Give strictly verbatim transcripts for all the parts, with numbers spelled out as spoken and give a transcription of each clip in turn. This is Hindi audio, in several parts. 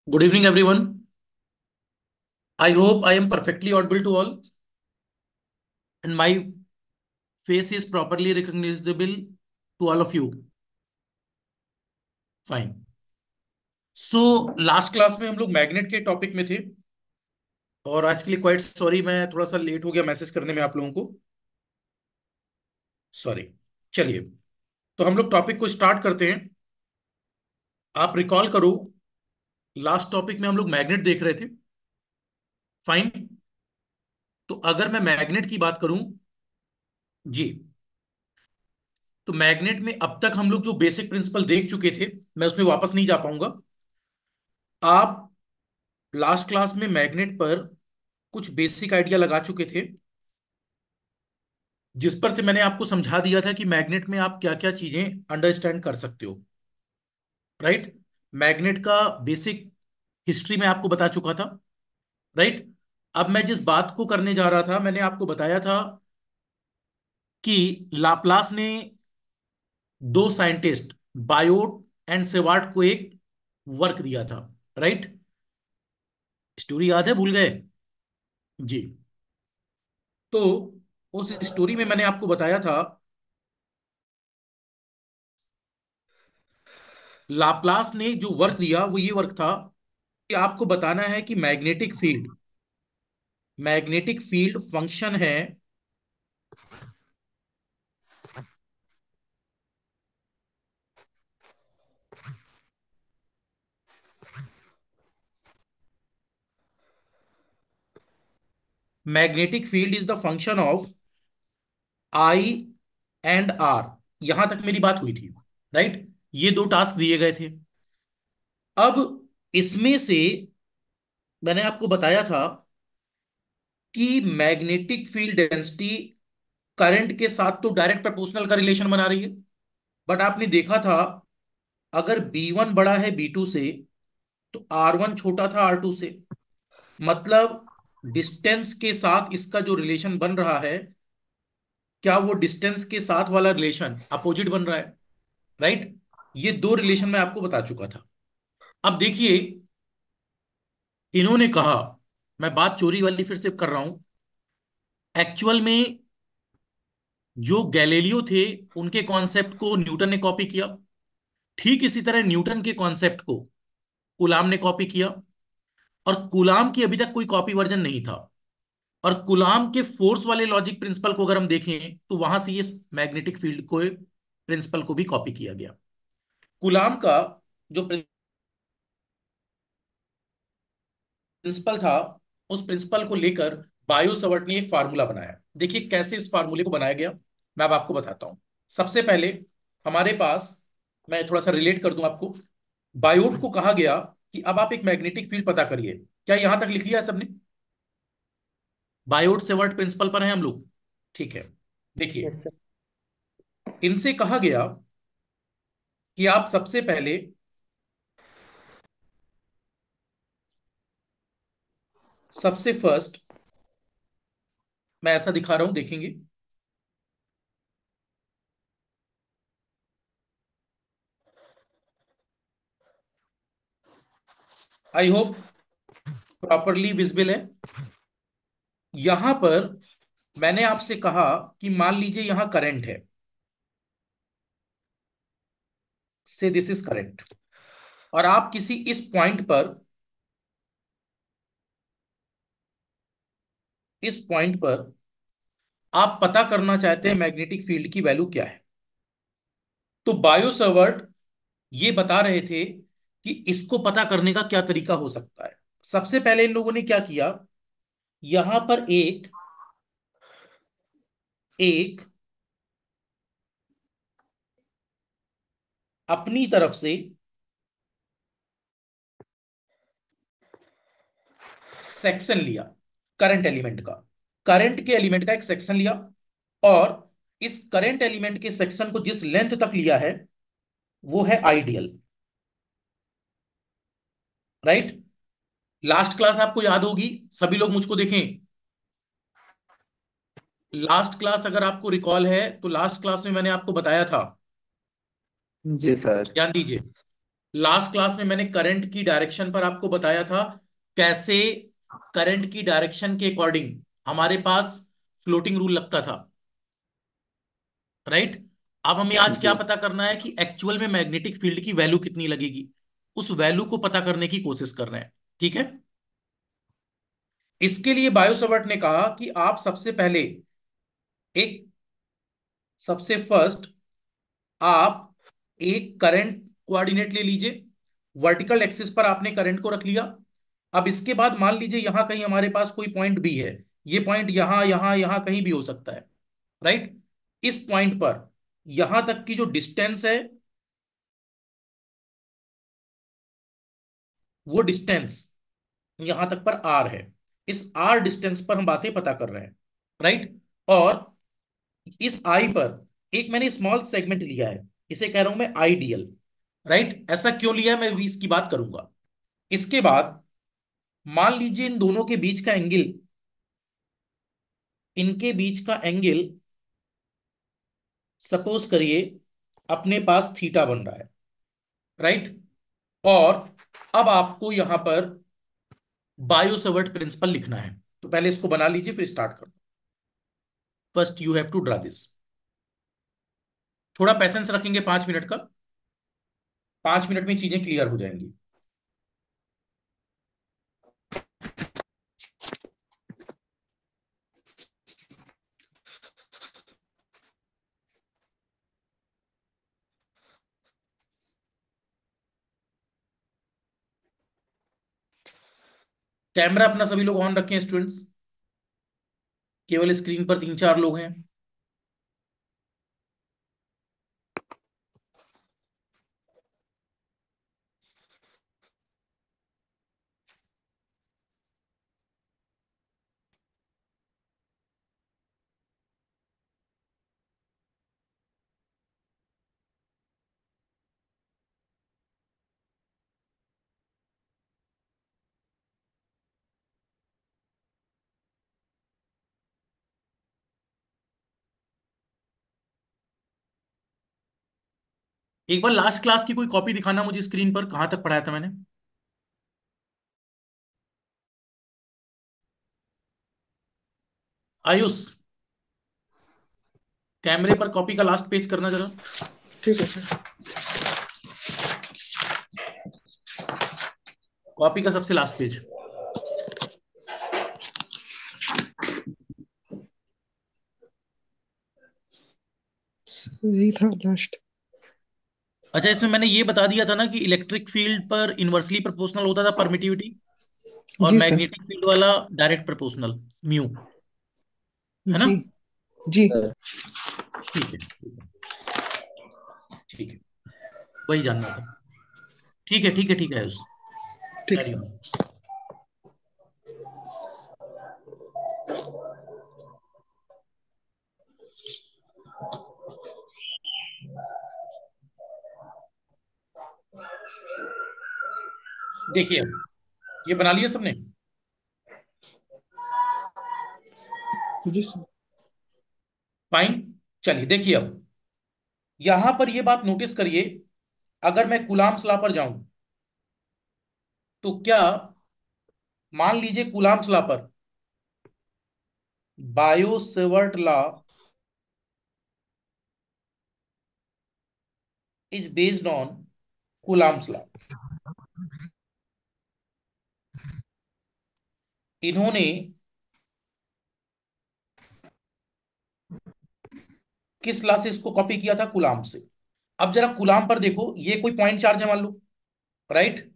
Good evening, everyone. I hope I am perfectly audible to all, and my face is properly recognizable to all of you. Fine. So, last class में हम लोग मैग्नेट के टॉपिक में थे, और आज के लिए क्वाइट सॉरी, मैं थोड़ा सा लेट हो गया मैसेज करने में आप लोगों को। सॉरी। चलिए, तो हम लोग टॉपिक को स्टार्ट करते हैं। आप रिकॉल करो, लास्ट टॉपिक में हम लोग मैग्नेट देख रहे थे। फाइन। तो अगर मैं मैग्नेट की बात करूं जी, तो मैग्नेट में अब तक हम लोग जो बेसिक प्रिंसिपल देख चुके थे, मैं उसमें वापस नहीं जा पाऊंगा। आप लास्ट क्लास में मैग्नेट पर कुछ बेसिक आइडिया लगा चुके थे, जिस पर से मैंने आपको समझा दिया था कि मैग्नेट में आप क्या क्या चीजें अंडरस्टैंड कर सकते हो। राइट। मैग्नेट का बेसिक हिस्ट्री मैं आपको बता चुका था। राइट। अब मैं जिस बात को करने जा रहा था, मैंने आपको बताया था कि लाप्लास ने दो साइंटिस्ट, बायोट एंड सेवार्ट को एक वर्क दिया था। राइट। स्टोरी याद है, भूल गए? जी। तो उस स्टोरी में मैंने आपको बताया था, लाप्लास ने जो वर्क दिया वो ये वर्क था कि आपको बताना है कि magnetic field magnetic field function है magnetic field is the function of I and R. यहां तक मेरी बात हुई थी। राइट। ये दो टास्क दिए गए थे। अब इसमें से मैंने आपको बताया था कि मैग्नेटिक फील्ड डेंसिटी करंट के साथ तो डायरेक्ट प्रोपोर्शनल का रिलेशन बना रही है। बट आपने देखा था, अगर बी वन बड़ा है बी टू से, तो आर वन छोटा था आर टू से। मतलब डिस्टेंस के साथ इसका जो रिलेशन बन रहा है, क्या वो डिस्टेंस के साथ वाला रिलेशन अपोजिट बन रहा है? राइट। ये दो रिलेशन मैं आपको बता चुका था। अब देखिए, इन्होंने कहा, मैं बात चोरी वाली फिर से कर रहा हूं। एक्चुअल में जो गैलीलियो थे, उनके कॉन्सेप्ट को न्यूटन ने कॉपी किया। ठीक इसी तरह न्यूटन के कॉन्सेप्ट को कुलाम ने कॉपी किया, और कुलाम की अभी तक कोई कॉपी वर्जन नहीं था। और कुलाम के फोर्स वाले लॉजिक प्रिंसिपल को अगर हम देखें, तो वहां से ये मैग्नेटिक फील्ड को प्रिंसिपल को भी कॉपी किया गया। कुलाम का जो प्रिंसिपल था, उस प्रिंसिपल को लेकर बायो सवर्ट ने एक फार्मूला बनाया। देखिए कैसे इस फार्मूले को बनाया गया, मैं अब आपको बताता हूं। सबसे पहले हमारे पास, मैं थोड़ा सा रिलेट कर दूं आपको। बायोट को कहा गया कि अब आप एक मैग्नेटिक फील्ड पता करिए। क्या यहां तक लिख लिया है सबने? बायोट सेवर्ट प्रिंसिपल पर है हम लोग। ठीक है। देखिए, यस सर। इनसे कहा गया कि आप सबसे पहले, सबसे फर्स्ट, मैं ऐसा दिखा रहा हूं, देखेंगे। आई होप प्रॉपरली विजिबल है। यहां पर मैंने आपसे कहा कि मान लीजिए यहां करंट है, से दिस इज करंट। और आप किसी इस पॉइंट पर इस पॉइंट पर आप पता करना चाहते हैं मैग्नेटिक फील्ड की वैल्यू क्या है। तो बायो सवर्ट ये बता रहे थे कि इसको पता करने का क्या तरीका हो सकता है। सबसे पहले इन लोगों ने क्या किया, यहां पर एक एक अपनी तरफ से सेक्शन लिया, करंट एलिमेंट का करंट के एलिमेंट का एक सेक्शन लिया। और इस करंट एलिमेंट के सेक्शन को जिस लेंथ तक लिया है, वो है आइडियल। राइट। लास्ट क्लास आपको याद होगी, सभी लोग मुझको देखें। लास्ट क्लास अगर आपको रिकॉल है, तो लास्ट क्लास में मैंने आपको बताया था, जी सर। ध्यान दीजिए। लास्ट क्लास में मैंने करंट की डायरेक्शन पर आपको बताया था कैसे करंट की डायरेक्शन के अकॉर्डिंग हमारे पास फ्लोटिंग रूल लगता था, राइट। अब हमें आज क्या जी। पता करना है कि एक्चुअल में मैग्नेटिक फील्ड की वैल्यू कितनी लगेगी, उस वैल्यू को पता करने की कोशिश कर रहे हैं, ठीक है। इसके लिए बायो सवर्ट ने कहा कि आप सबसे पहले एक सबसे फर्स्ट आप एक करंट कोऑर्डिनेट ले लीजिए। वर्टिकल एक्सिस पर आपने करंट को रख लिया। अब इसके बाद मान लीजिए यहां कहीं हमारे पास कोई पॉइंट बी है। ये पॉइंट यहां यहां यहां कहीं भी हो सकता है, राइट। इस पॉइंट पर यहां तक की जो डिस्टेंस है वो डिस्टेंस यहां तक पर आर है। इस आर डिस्टेंस पर हम बातें पता कर रहे हैं, राइट। और इस आई पर एक मैंने स्मॉल सेगमेंट लिया है, इसे कह रहा हूं मैं आइडियल, राइट। ऐसा क्यों लिया है मैं भी इसकी बात करूंगा। इसके बाद मान लीजिए इन दोनों के बीच का एंगल, इनके बीच का एंगल सपोज करिए अपने पास थीटा बन रहा है, राइट। और अब आपको यहां पर बायो सवर्ट प्रिंसिपल लिखना है, तो पहले इसको बना लीजिए फिर स्टार्ट करो। First you have to draw this. थोड़ा पैसेंस रखेंगे पांच मिनट का, पांच मिनट में चीजें क्लियर हो जाएंगी। कैमरा अपना सभी लोग ऑन रखें स्टूडेंट्स, केवल स्क्रीन पर तीन चार लोग हैं। एक बार लास्ट क्लास की कोई कॉपी दिखाना मुझे स्क्रीन पर, कहां तक पढ़ाया था मैंने। आयुष, कैमरे पर कॉपी का लास्ट पेज करना जरा। ठीक है सर। कॉपी का सबसे लास्ट पेज। यही था लास्ट। अच्छा, इसमें मैंने ये बता दिया था ना कि इलेक्ट्रिक फील्ड पर इनवर्सली प्रोपोर्शनल होता था परमिटिविटी, और जी सर। मैग्नेटिक फील्ड वाला डायरेक्ट प्रोपोर्शनल, म्यू, है ना। जी। जी। ठीक है ठीक है ठीक है, वही जानना था। ठीक है ठीक है ठीक है आयुष, ठीक कैरी है। ऑन। देखिए अब ये बना लिया सबने। जी सर। फाइन। चलिए देखिए अब यहां पर ये बात नोटिस करिए, अगर मैं कूलाम्स लॉ पर जाऊं तो क्या, मान लीजिए कूलाम्स लॉ पर Biot Savart law is based on Coulomb's law. इन्होंने किस लॉ से इसको कॉपी किया था, कूलाम से। अब जरा कूलाम पर देखो, ये कोई पॉइंट चार्ज है मान लो, राइट।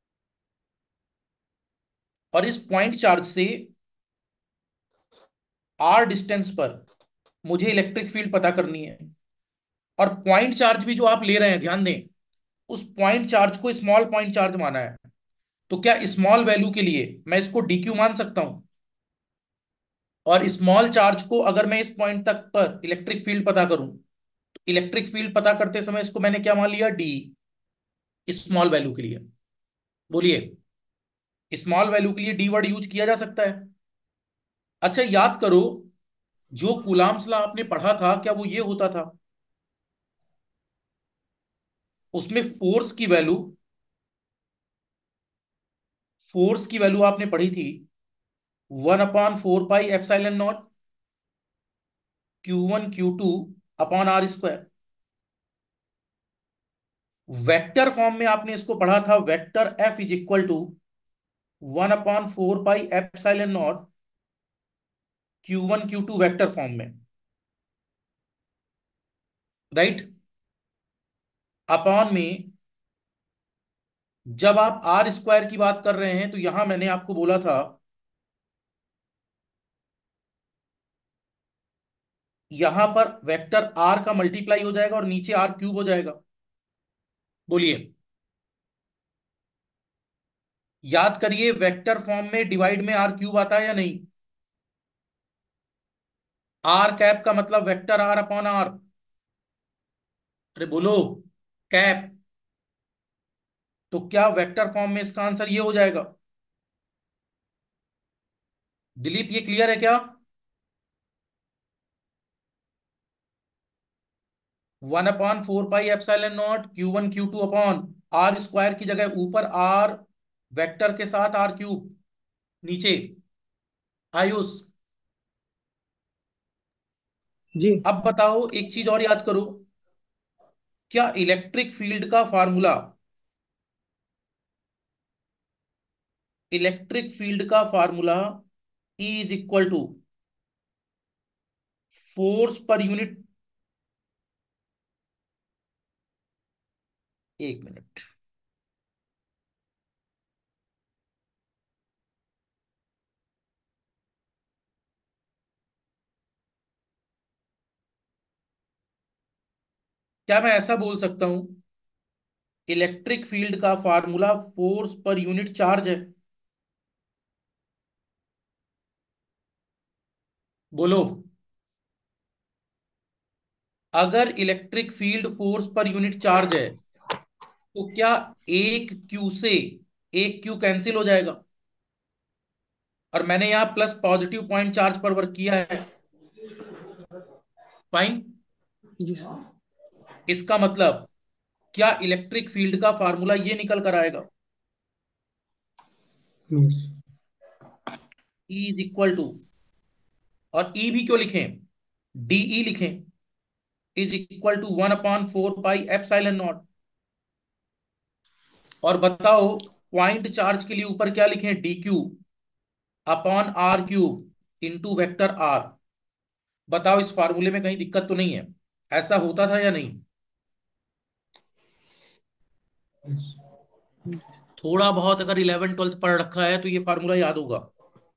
और इस पॉइंट चार्ज से आर डिस्टेंस पर मुझे इलेक्ट्रिक फील्ड पता करनी है। और पॉइंट चार्ज भी जो आप ले रहे हैं, ध्यान दें, उस पॉइंट चार्ज को स्मॉल पॉइंट चार्ज माना है। तो क्या स्मॉल वैल्यू के लिए मैं इसको डीक्यू मान सकता हूं। और स्मॉल चार्ज को अगर मैं इस पॉइंट तक पर इलेक्ट्रिक फील्ड पता करूं, तो इलेक्ट्रिक फील्ड पता करते समय इसको मैंने क्या मान लिया, डी। स्मॉल वैल्यू के लिए बोलिए, स्मॉल वैल्यू के लिए डी वर्ड यूज किया जा सकता है। अच्छा याद करो, जो कूलाम्स लॉ आपने पढ़ा था क्या वो ये होता था, उसमें फोर्स की वैल्यू फोर्स की वैल्यू आपने पढ़ी थी, one upon four pi epsilon naught Q one Q two upon are square. Vector form में आपने इसको पढ़ा था, vector F is equal to one upon four pi epsilon naught Q one Q two vector form में, राइट। अपॉन में जब आप आर स्क्वायर की बात कर रहे हैं तो यहां मैंने आपको बोला था, यहां पर वेक्टर आर का मल्टीप्लाई हो जाएगा और नीचे आर क्यूब हो जाएगा। बोलिए, याद करिए, वेक्टर फॉर्म में डिवाइड में आर क्यूब आता है या नहीं? आर कैप का मतलब वेक्टर आर अपॉन आर। अरे बोलो, कैप। तो क्या वेक्टर फॉर्म में इसका आंसर ये हो जाएगा? दिलीप, ये क्लियर है क्या? One upon four pi epsilon naught Q one Q two upon are square की जगह ऊपर आर वेक्टर के साथ आर क्यूब, नीचे आयुष। जी। अब बताओ, एक चीज और याद करो, क्या इलेक्ट्रिक फील्ड का फार्मूला, इलेक्ट्रिक फील्ड का formula E is equal to force पर यूनिट, एक मिनट, क्या मैं ऐसा बोल सकता हूं, इलेक्ट्रिक फील्ड का फार्मूला फोर्स पर यूनिट चार्ज है? बोलो, अगर इलेक्ट्रिक फील्ड फोर्स पर यूनिट चार्ज है तो क्या एक क्यू से एक क्यू कैंसिल हो जाएगा? और मैंने यहां प्लस पॉजिटिव पॉइंट चार्ज पर वर्क किया है। फाइन। जी सर। इसका मतलब क्या इलेक्ट्रिक फील्ड का फार्मूला ये निकल कर आएगा, yes. E is equal to, और E भी क्यों लिखें, डीई लिखें, is equal to one upon four pi epsilon naught. और बताओ, पॉइंट चार्ज के लिए ऊपर क्या लिखें, D Q upon are cube into vector R. बताओ, इस फार्मूले में कहीं दिक्कत तो नहीं है? ऐसा होता था या नहीं? थोड़ा बहुत अगर इलेवन ट्वेल्थ पढ़ रखा है तो ये फार्मूला याद होगा,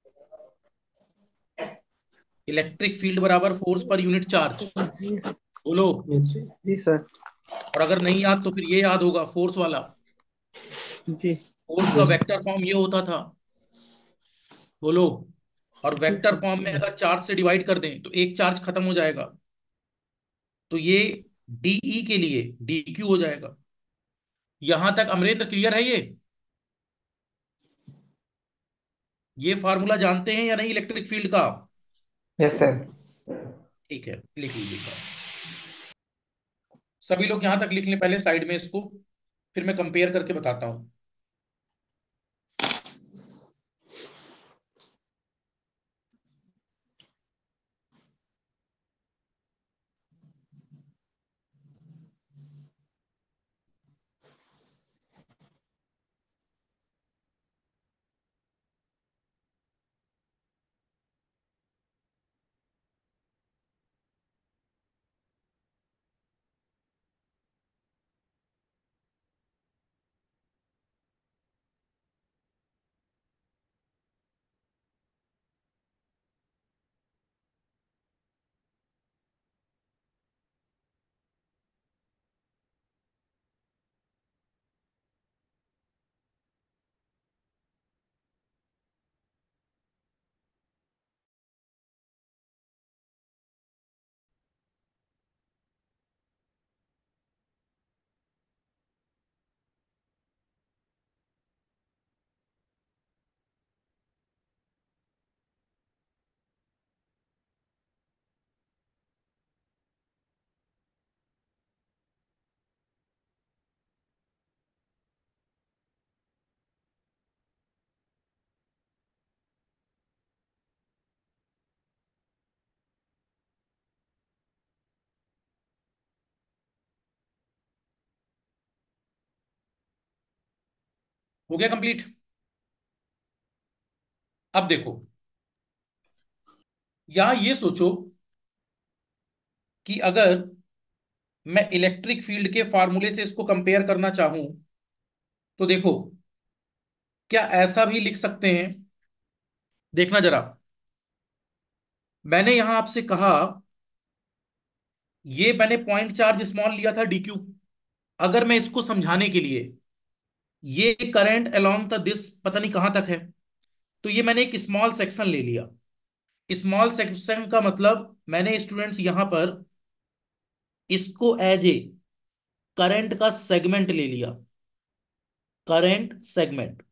इलेक्ट्रिक फील्ड बराबर फोर्स पर यूनिट चार्ज। बोलो। यस। जी सर। और अगर नहीं याद तो फिर ये याद होगा, फोर्स वाला, जी। फोर्स का यस। वेक्टर फॉर्म ये होता था। बोलो। और जी वेक्टर सर। फॉर्म में अगर चार्ज से डिवाइड कर दें तो एक चार्ज खत्म हो जाएगा, तो ये डीई के लिए डी क्यू हो जाएगा। यहां तक अमरेंद्र क्लियर है ये? ये फार्मूला जानते हैं या नहीं इलेक्ट्रिक फील्ड का? Yes sir. ठीक है, लिख लीजिएगा। सभी लोग यहां तक लिख लें पहले साइड में इसको, फिर मैं कंपेयर करके बताता हूं। हो गया कंप्लीट। अब देखो, यहां ये सोचो कि अगर मैं इलेक्ट्रिक फील्ड के फार्मूले से इसको कंपेयर करना चाहूं, तो देखो, क्या ऐसा भी लिख सकते हैं? देखना जरा, मैंने यहां आपसे कहा, ये मैंने पॉइंट चार्ज स्मॉल लिया था डी क्यू। अगर मैं इसको समझाने के लिए, ये करंट अलोंग द दिस पता नहीं कहां तक है, तो ये मैंने एक स्मॉल सेक्शन ले लिया। स्मॉल सेक्शन का मतलब मैंने स्टूडेंट्स यहां पर इसको एज ए करंट का सेगमेंट ले लिया। करंट सेगमेंट,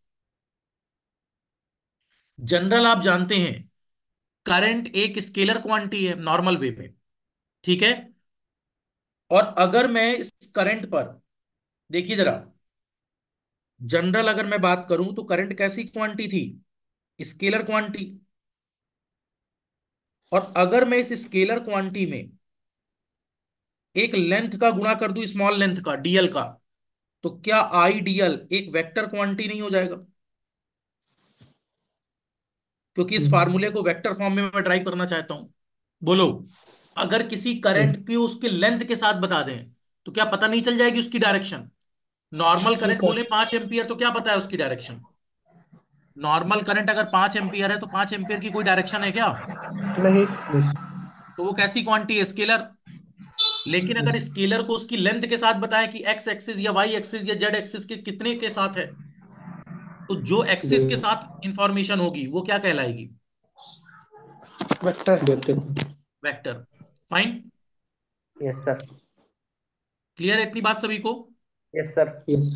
जनरल आप जानते हैं, करंट एक स्केलर क्वांटिटी है नॉर्मल वे में, ठीक है। और अगर मैं इस करंट पर, देखिए जरा, जनरल अगर मैं बात करूं तो करंट कैसी क्वांटिटी थी? Scalar quantity. और अगर मैं इस स्केलर क्वांटिटी में एक लेंथ का गुणा कर दूं, स्मॉल लेंथ का, डीएल का, तो क्या आई डीएल एक वेक्टर क्वांटिटी नहीं हो जाएगा? क्योंकि इस फार्मूले को वेक्टर फॉर्म में मैं ड्राइव करना चाहता हूं। बोलो, अगर किसी करंट की उसके लेंथ के साथ बता दें, तो क्या पता नहीं चल जाएगी उसकी डायरेक्शन? नॉर्मल जी करंट बोले सर। पांच एम्पियर, तो क्या पता है उसकी डायरेक्शन? नॉर्मल करंट अगर पांच एम्पियर है, तो पांच एम्पियर की कोई डायरेक्शन है क्या? नहीं। तो वो कैसी क्वांटिटी है? स्केलर। लेकिन अगर स्केलर को उसकी लेंथ के साथ बताएं कि एक्स एक्सिस या वाई एक्सिस या जेड एक्सिस के कितने के साथ है, तो जो एक्सिस के साथ इंफॉर्मेशन होगी वो क्या कहलाएगी? Vector. Vector. Vector. Fine. Yes sir. Clear है इतनी बात सभी को? Yes sir. यस।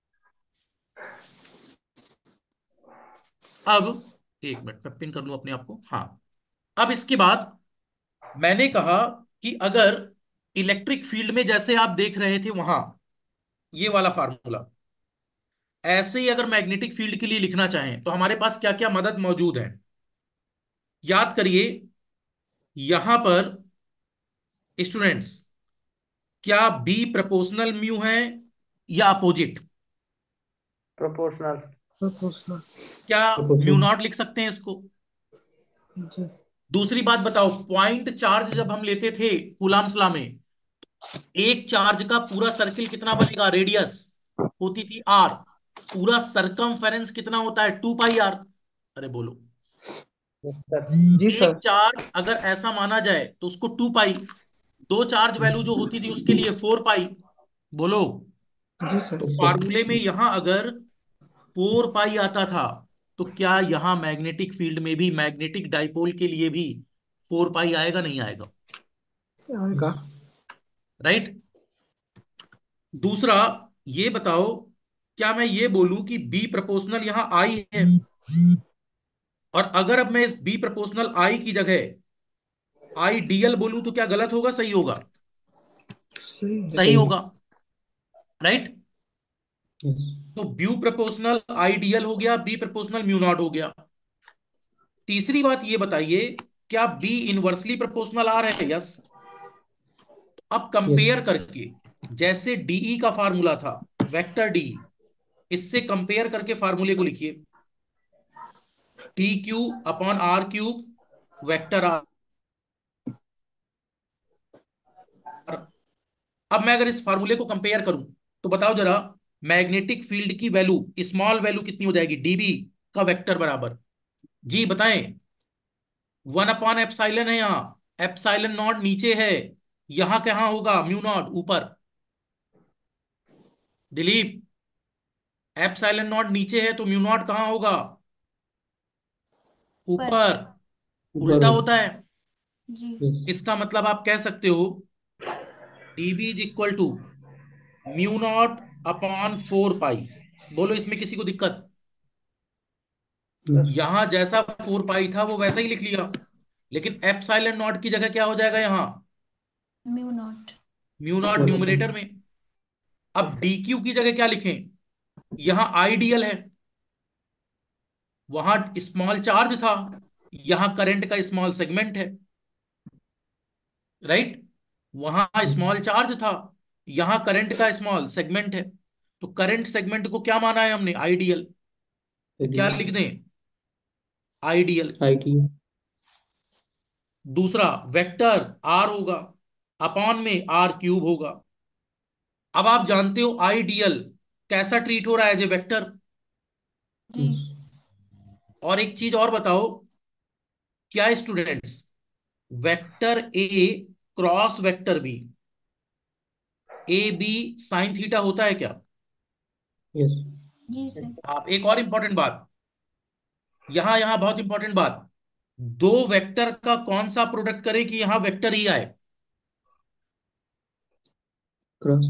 अब एक मिनट मैं पिन कर लूं अपने आप को। हाँ, अब इसके बाद मैंने कहा कि अगर इलेक्ट्रिक फील्ड में जैसे आप देख रहे थे वहां, ये वाला फार्मूला, ऐसे ही अगर मैग्नेटिक फील्ड के लिए लिखना चाहें तो हमारे पास क्या क्या मदद मौजूद है? याद करिए, यहां पर स्टूडेंट्स, क्या बी प्रोपोर्शनल म्यू है या अपोजिट? प्रोपोर्शनल। प्रोपोर्शनल। क्या म्यू प्रोपोर्शनल। नॉट लिख सकते हैं इसको? जी। दूसरी बात बताओ, पॉइंट चार्ज जब हम लेते थे कूलाम्स लॉ में, एक चार्ज का पूरा सर्किल कितना बनेगा? रेडियस होती थी आर, पूरा सरकमफेरेंस कितना होता है? Two pi r. अरे बोलो, यस सर। जी एक सर। चार्ज अगर ऐसा माना जाए तो उसको टू पाई, दो चार्ज वैल्यू जो होती थी उसके लिए फोर पाई। बोलो, जी सर। तो सर। फार्मूले में यहां अगर फोर पाई आता था, तो क्या यहां मैग्नेटिक फील्ड में भी, मैग्नेटिक डाइपोल के लिए भी फोर पाई आएगा नहीं आएगा? आएगा। राइट। दूसरा, ये बताओ, क्या मैं ये बोलूं कि बी प्रोपोर्शनल यहां आई है, और अगर अब मैं इस बी प्रोपोर्शनल आई की जगह आई डीएल बोलूं, तो क्या गलत होगा सही होगा? सही है। सही सही है। होगा। राइट। यस। तो ब्यू प्रोपोर्शनल आईडियल हो गया, बी प्रोपोर्शनल म्यू नॉट हो गया। तीसरी बात ये बताइए, क्या बी इनवर्सली प्रोपोर्शनल आर है? यस। अब यस। कंपेयर करके, जैसे डीई का फार्मूला था, वेक्टर डी, इससे कंपेयर करके फार्मूले को लिखिए, t q upon are cube vector r. अब मैं अगर इस फार्मूले को कंपेयर करूं, तो बताओ जरा, मैग्नेटिक फील्ड की वैल्यू, स्मॉल वैल्यू कितनी हो जाएगी? डीबी का वेक्टर बराबर, जी बताएं। वन अपॉन एप्साइलन है यहां, एप्साइलन नॉट नीचे है, यहां कहां होगा? म्यू नॉट ऊपर। दिलीप, एप्साइलन नॉट नीचे है तो म्यू नॉट कहां होगा? पर। ऊपर। ऊपर उल्टा हो। होता है। जी। यस। इसका मतलब आप कह सकते हो dB is equal to mu naught upon four pi. बोलो, इसमें किसी को दिक्कत? यस। यहां जैसा फोर पाई था वो वैसा ही लिख लिया, लेकिन एप्सिलॉन नॉट की जगह क्या हो जाएगा यहां? Mu naught. Mu naught one numerator upon. में। अब डीक्यू की जगह क्या लिखें? यहां आईडीएल है, वहां स्मॉल चार्ज था, यहां करंट का स्मॉल सेगमेंट है। राइट। वहां स्मॉल चार्ज था, यहां करंट का स्मॉल सेगमेंट है। तो करंट सेगमेंट को क्या माना है हमने? आईडीएल। तो क्या लिख दें? आइडियल। आइडियल। दूसरा वेक्टर आर होगा, अपॉन में आर क्यूब होगा। अब आप जानते हो आइडियल कैसा ट्रीट हो रहा है एज ए वेक्टर। जी। और एक चीज और बताओ, क्या students, vector A cross vector B, A B sine theta होता है क्या? यस। जी सर। आप एक और इंपॉर्टेंट बात, यहां यहां बहुत इंपॉर्टेंट बात, दो वेक्टर का कौन सा प्रोडक्ट करे कि यहां वेक्टर ही आए? क्रॉस।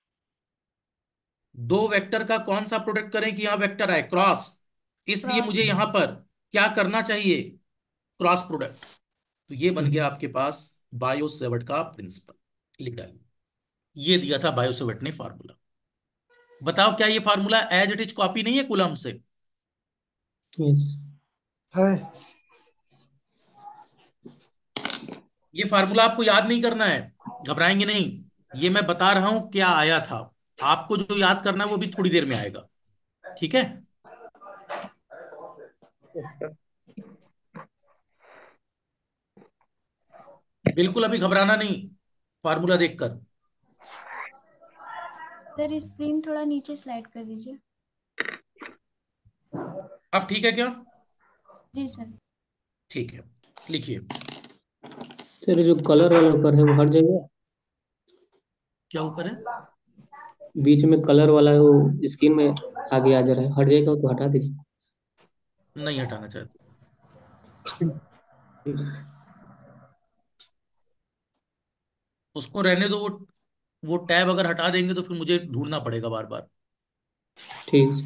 दो वेक्टर का कौन सा प्रोडक्ट करें कि यहां वेक्टर आए? क्रॉस। इसलिए क्रॉस। मुझे यहां पर क्या करना चाहिए? Cross product. तो ये बन गया आपके पास बायो सेवर्ट का प्रिंसिपल। लिख डालिए, ये दिया था बायो सेवर्ट ने फार्मूला। बताओ क्या ये formula as it is copy नहीं है कूलम से? यस। है। ये फार्मूला आपको याद नहीं करना है, घबराएंगे नहीं। ये मैं बता रहा हूं क्या आया था। आपको जो याद करना है वो भी थोड़ी देर में आएगा, ठीक है? बिल्कुल अभी घबराना नहीं फार्मूला देखकर। सर स्क्रीन थोड़ा नीचे स्लाइड कर दीजिए। अब ठीक है क्या? जी सर। ठीक है, लिखिए। तेरे जो कलर वाला ऊपर है वो हट जाएगा। क्या ऊपर है? बीच में कलर वाला है वो स्क्रीन में आगे आ जा रहा है, हट जाएगा तो हटा दीजिए। नहीं हटाना चाहते? उसको रहने दो। वो वो टैब अगर हटा देंगे तो फिर मुझे ढूंढना पड़ेगा बार बार। ठीक।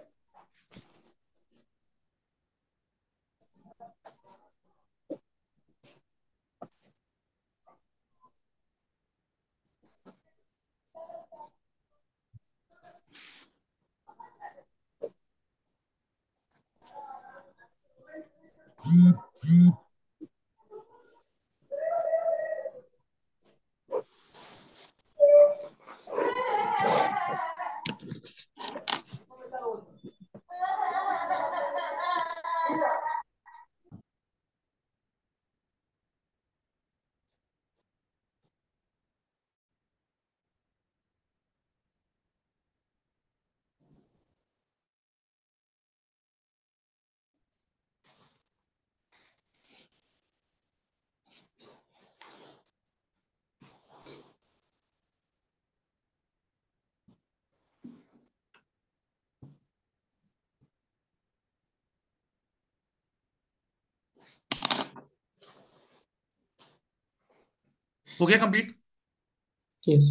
हो गया कंप्लीट? यस।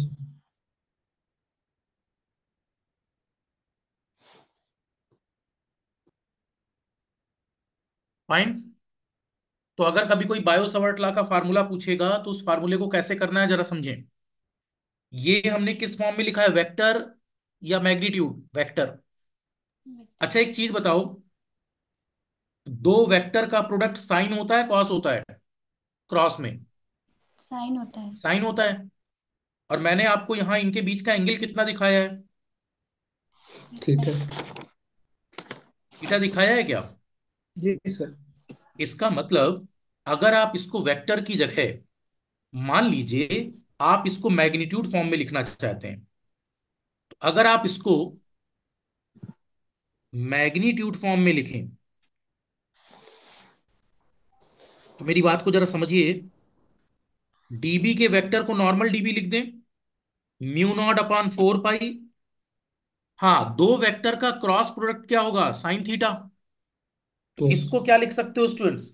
फाइन। तो अगर कभी कोई बायो सवर्ट लॉ का फार्मूला पूछेगा तो उस फार्मूले को कैसे करना है जरा समझें। ये हमने किस फॉर्म में लिखा है, वेक्टर या मैग्नीट्यूड? वेक्टर। वेक्टर। अच्छा एक चीज बताओ, दो वेक्टर का प्रोडक्ट साइन होता है कॉस होता है? क्रॉस में साइन होता है। साइन होता है। और मैंने आपको यहां इनके बीच का एंगल कितना दिखाया है? थीटा। ठीक है। थीटा दिखाया है क्या? जी सर। इसका मतलब अगर आप इसको वेक्टर की जगह, मान लीजिए आप इसको मैग्नीट्यूड फॉर्म में लिखना चाहते हैं, तो अगर आप इसको मैग्नीट्यूड फॉर्म में लिखें तो मेरी बात को जरा समझिए। डीबी के वेक्टर को नॉर्मल डीबी लिख दें, mu naught upon four pi. हाँ, दो वेक्टर का क्रॉस प्रोडक्ट क्या होगा? Sine theta. तो यस। इसको क्या लिख सकते हो स्टूडेंट्स?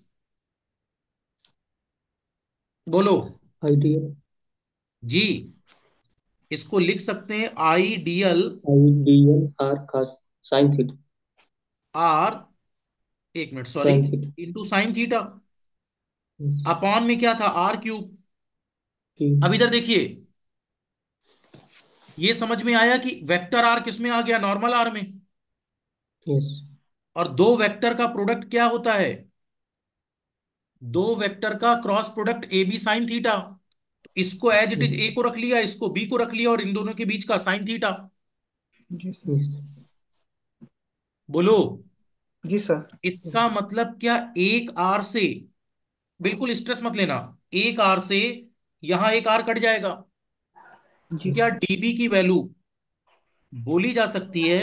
बोलो। आइडियल। जी, इसको लिख सकते हैं आइडियल आइडियल आर का साइन थीटा। आर, एक minute sorry, sine theta. Into sine theta. Yes. Upon में क्या था? R cube. की। अब इधर देखिए, ये समझ में आया कि वेक्टर आर किस में आ गया? नॉर्मल आर में। यस। और दो वेक्टर का प्रोडक्ट क्या होता है? दो वेक्टर का cross product A B sine theta. तो इसको as it is yes. A को रख लिया, इसको बी को रख लिया, और इन दोनों के बीच का साइन थीटा। जी सर। यस। बोलो। जी सर। इसका मतलब क्या, एक आर से, बिल्कुल स्ट्रेस मत लेना, एक आर से यहां एक आर कट जाएगा। जी। क्या डीबी की वैल्यू बोली जा सकती है?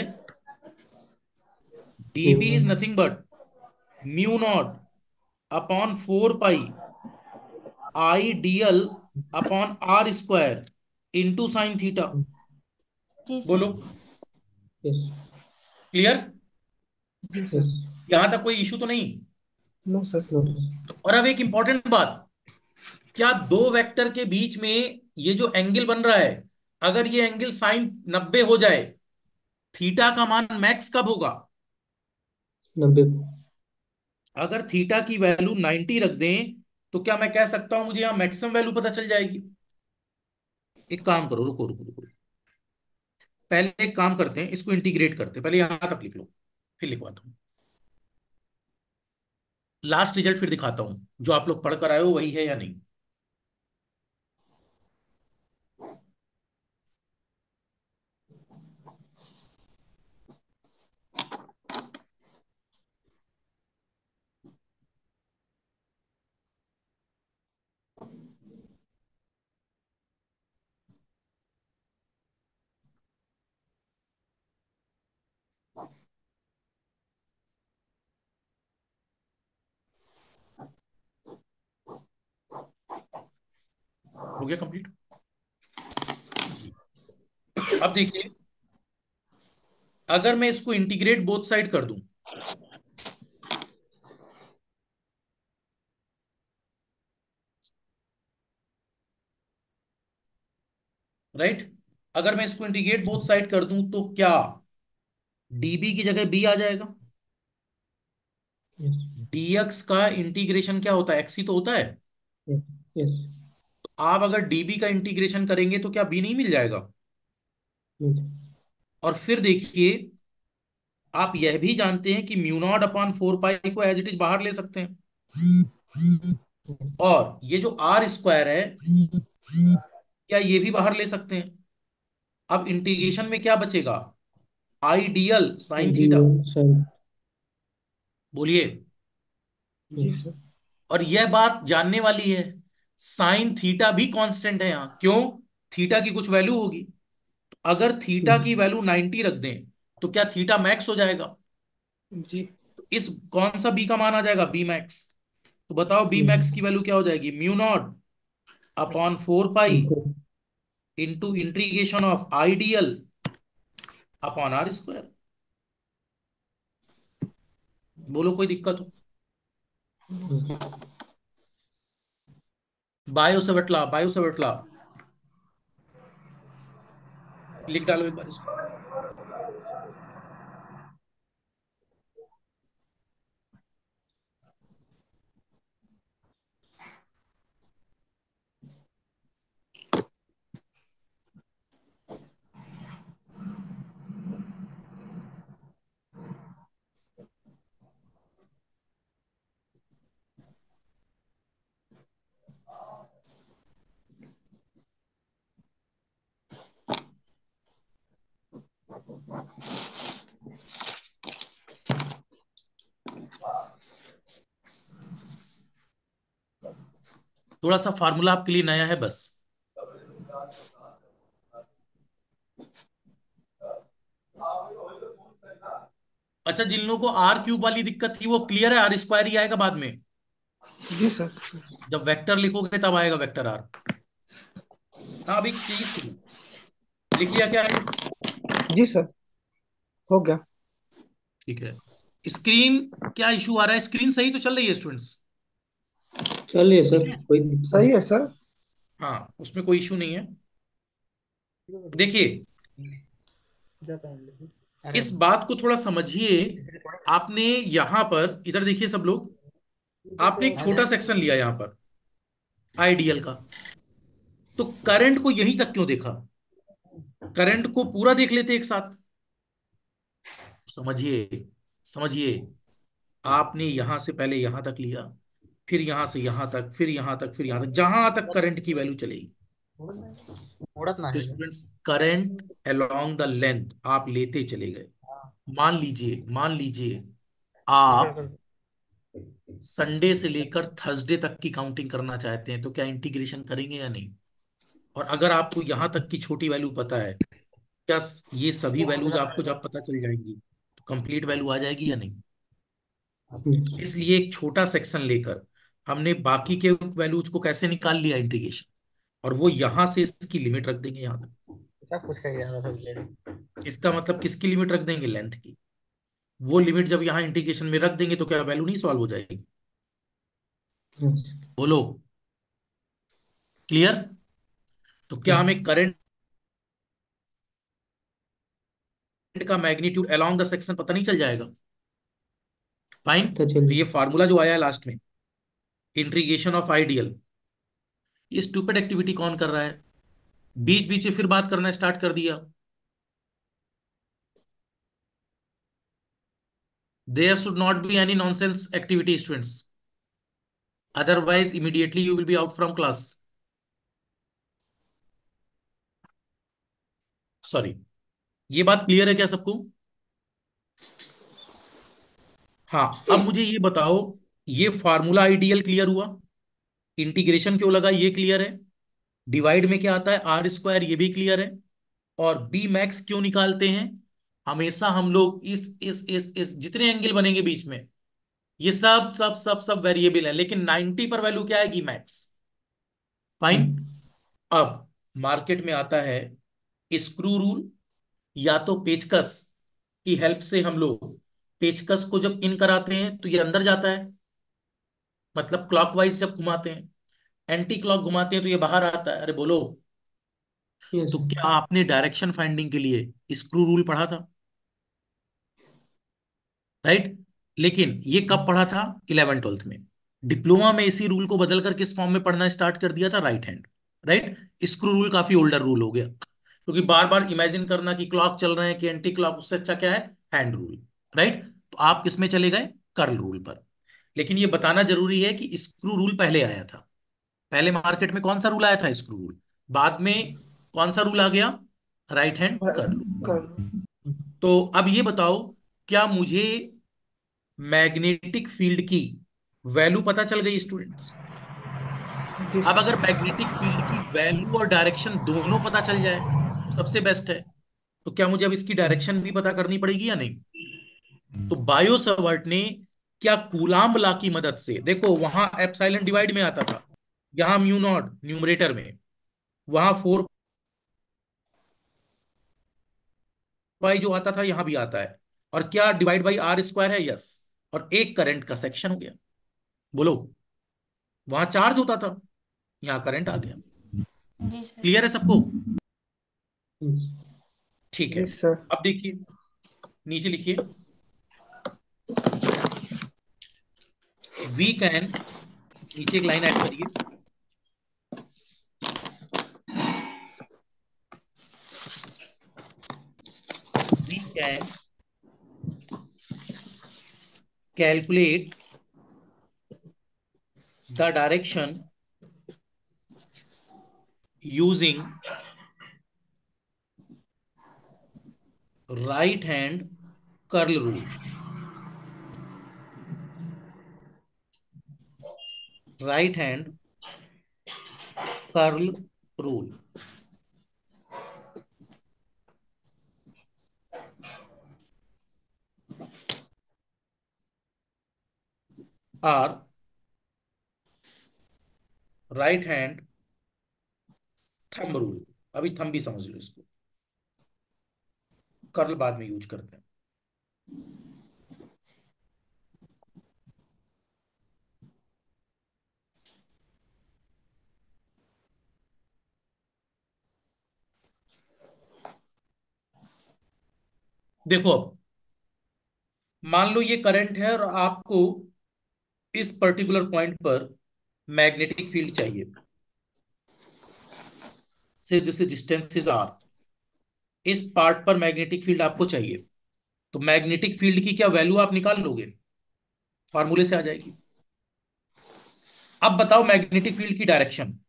DB is nothing but mu naught upon four pi I dl upon are square into sine theta. जी सर। बोलो। यस। क्लियर? जी यस। सर। यहां तक कोई इशू तो नहीं? No sir. नो। और अब एक इंपॉर्टेंट बात, क्या दो वेक्टर के बीच में ये जो एंगल बन रहा है, अगर ये एंगल साइन नब्बे हो जाए, थीटा का मान मैक्स कब होगा? नब्बे। अगर थीटा की वैल्यू नाइंटी रख दें, तो क्या मैं कह सकता हूं मुझे यहां मैक्सिमम वैल्यू पता चल जाएगी? एक काम करो, रुको रुको रुको, पहले एक काम करते हैं, इसको इंटीग्रेट करते हैं, पहले यहां तक लिख लो, फिर लिखवाता हूं। लास्ट रिजल्ट फिर दिखाता हूं, जो आप लोग पढ़कर आए हो वही है या नहीं। हो गया कंप्लीट जी। अब देखिए, अगर मैं इसको इंटीग्रेट बोथ साइड कर दूं, राइट, अगर मैं इसको इंटीग्रेट बोथ साइड कर दूं, तो क्या डीबी की जगह बी आ जाएगा? यस। डीएक्स का इंटीग्रेशन क्या होता है, एक्स ही तो होता है। यस। यस। आप अगर डीबी का इंटीग्रेशन करेंगे तो क्या बी नहीं मिल जाएगा? और फिर देखिए, आप यह भी जानते हैं कि mu naught upon four pi को एज इट इज बाहर ले सकते हैं, और ये जो आर स्क्वायर है, क्या ये भी बाहर ले सकते हैं? अब इंटीग्रेशन में क्या बचेगा? Ideal sine theta. Ideal sine. बोलिए। जी सर। और यह बात जानने वाली है, साइन थीटा भी कांस्टेंट है यहां, क्यों? थीटा की कुछ वैल्यू होगी। अगर थीटा की वैल्यू नाइंटी रख दें, तो क्या थीटा मैक्स हो जाएगा? जी। तो इस कौन सा बी का मान आ जाएगा, बी मैक्स। तो बताओ बी मैक्स की वैल्यू क्या हो जाएगी, mu naught upon four pi into integration of ideal upon are square. बोलो, कोई दिक्कत हो? बायो से बटला, बायो से बटला, लिख डालो एक बार इसको। थोड़ा सा फार्मूला आपके लिए नया है बस। अच्छा, जिन लोगों को आर क्यूब वाली दिक्कत थी वो क्लियर है, आर स्क्वायर ही आएगा बाद में। जी सर। जब वेक्टर लिखोगे तब आएगा वेक्टर आर। हाँ, अब एक चीज सुनो, लिख लिया क्या आयुष? जी सर। हो गया। ठीक है। स्क्रीन, क्या इशू आ रहा है? स्क्रीन सही तो चल रही है स्टूडेंट्स? चलिए ठीक सर, है। कोई दिक्कत सही नहीं। है सर। हाँ, उसमें कोई इशू नहीं है। देखिए, इस बात को थोड़ा समझिए। आपने यहां पर, इधर देखिए सब लोग, आपने एक छोटा सेक्शन लिया यहां पर आइडियल का, तो करंट को यहीं तक क्यों देखा? करंट को पूरा देख लेते एक साथ। समझिए, समझिए, आपने यहां से पहले यहां तक लिया, फिर यहां से यहां तक, फिर यहां तक, फिर यहां तक, जहां तक करंट की वैल्यू चलेगी। तो students, current along the length आप लेते चले गए। मान लीजिए, मान लीजिए आप संडे से लेकर थर्सडे तक की काउंटिंग करना चाहते हैं तो क्या इंटीग्रेशन करेंगे या नहीं? और अगर आपको यहां तक की छोटी वैल्यू पता है, क्या ये सभी वैल्यूज आपको जब पता चल जाएंगी तो कंप्लीट वैल्यू आ जाएगी या नहीं? यस। इसलिए एक छोटा सेक्शन लेकर हमने बाकी के वैल्यूज को कैसे निकाल लिया इंटीग्रेशन, और वो यहां से इसकी लिमिट रख देंगे यहां तक। सब कुछ कर गया था। इसका मतलब किसकी लिमिट रख देंगे? लेंथ की। वो लिमिट जब यहां इंटीग्रेशन में रख देंगे तो क्या वैल्यू नहीं सॉल्व हो जाएगी? यस। बोलो। क्लियर? तो क्या हमें करंट का मैग्नीट्यूड अलोंग द सेक्शन पता नहीं चल जाएगा? फाइन। पता चल तो ये जाए। फार्मूला जो आया है लास्ट में, इंटीग्रेशन ऑफ आइडियल, ये स्टूपिड एक्टिविटी कौन कर रहा है? बीच बीच में फिर बात करना स्टार्ट कर दिया। There should not be any nonsense activity students, otherwise immediately you will be out from class. Sorry. ये बात क्लियर है क्या सबको? हाँ, अब मुझे ये बताओ, ये फार्मूला आइडियल क्लियर हुआ? इंटीग्रेशन क्यों लगा ये क्लियर है? डिवाइड में क्या आता है? आर स्क्वायर, ये भी क्लियर है। और बी मैक्स क्यों निकालते हैं? हमेशा हम लोग इस इस इस इस जितने एंगल बनेंगे बीच में, ये सब सब सब सब वेरिएबल है, लेकिन नाइंटी पर वैल्यू क्या आएगी? मैक्स। फाइन। अब मार्केट में आता है स्क्रू रूल, या तो पेचकस की हेल्प से हम लोग पेचकस को जब इन कराते हैं तो ये अंदर जाता है, मतलब क्लॉकवाइज जब घुमाते हैं, एंटी क्लॉक घुमाते हैं तो ये बाहर आता है। अरे बोलो। यस। तो क्या आपने डायरेक्शन फाइंडिंग के लिए स्क्रू रूल पढ़ा था? राइट। लेकिन ये कब पढ़ा था? इलेवन ट्वेल्थ में। डिप्लोमा में इसी रूल को बदलकर किस फॉर्म में पढ़ना स्टार्ट कर दिया था? Right hand. Right. Screw rule काफी ओल्डर रूल हो गया, क्योंकि बार बार इमेजिन करना कि क्लॉक चल रहे हैं कि एंटी क्लॉक, उससे अच्छा क्या है? Hand rule. राइट। तो आप किस में चले गए? कर्ल रूल पर। लेकिन ये बताना जरूरी है कि स्क्रू रूल पहले आया था। पहले मार्केट में कौन सा रूल आया था? Screw rule. बाद में कौन सा रूल आ गया? Right hand curl rule. कर तो अब ये बताओ, क्या मुझे मैग्नेटिक फील्ड की वैल्यू पता चल गई स्टूडेंट्स? जी अब सर। अगर मैग्नेटिक फील्ड की वैल्यू और डायरेक्शन दोनों पता चल जाए तो सबसे बेस्ट है। तो क्या मुझे अब इसकी डायरेक्शन भी पता करनी पड़ेगी या नहीं? तो बायो सवर्ट ने क्या कूलाम्ब लॉ की मदद से, देखो वहां एप्सिलॉन डिवाइड में आता था, यहां म्यू नॉट न्यूमरेटर में, वहां फोर पाई जो आता था यहां भी आता है, और क्या डिवाइड बाई आर स्क्वायर है? यस। और एक करंट का सेक्शन हो गया। बोलो। वहां चार्ज होता था, यहां करंट आ गया। जी सर। क्लियर है सबको? यस। ठीक है। जी सर। अब देखिए, नीचे लिखिए, वी कैन, नीचे एक लाइन ऐड करिए, we can calculate the direction using right hand curl rule. Right hand curl rule. और राइट हैंड थंब रूल। अभी थंब भी समझ लो इसको, कर्ल बाद में यूज करते हैं। देखो, अब मान लो ये करंट है और आपको इस पर्टिकुलर पॉइंट पर मैग्नेटिक फील्ड चाहिए, say this distance is r. इस पार्ट पर मैग्नेटिक फील्ड आपको चाहिए, तो मैग्नेटिक फील्ड की क्या वैल्यू आप निकाल लोगे? फार्मूले से आ जाएगी। अब बताओ मैग्नेटिक फील्ड की डायरेक्शन।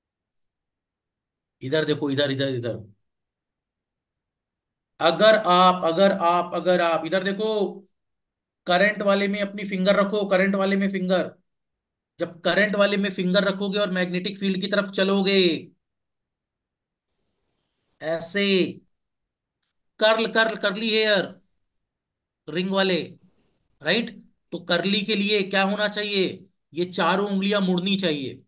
इधर देखो, इधर इधर इधर। अगर आप अगर आप अगर आप इधर देखो, करंट वाले में अपनी फिंगर रखो, करंट वाले में फिंगर। जब करंट वाले में फिंगर रखोगे और मैग्नेटिक फील्ड की तरफ चलोगे, ऐसे, curl curl curly hair, ring वाले, राइट। तो करली के लिए क्या होना चाहिए? ये चारों उंगलियां मुड़नी चाहिए,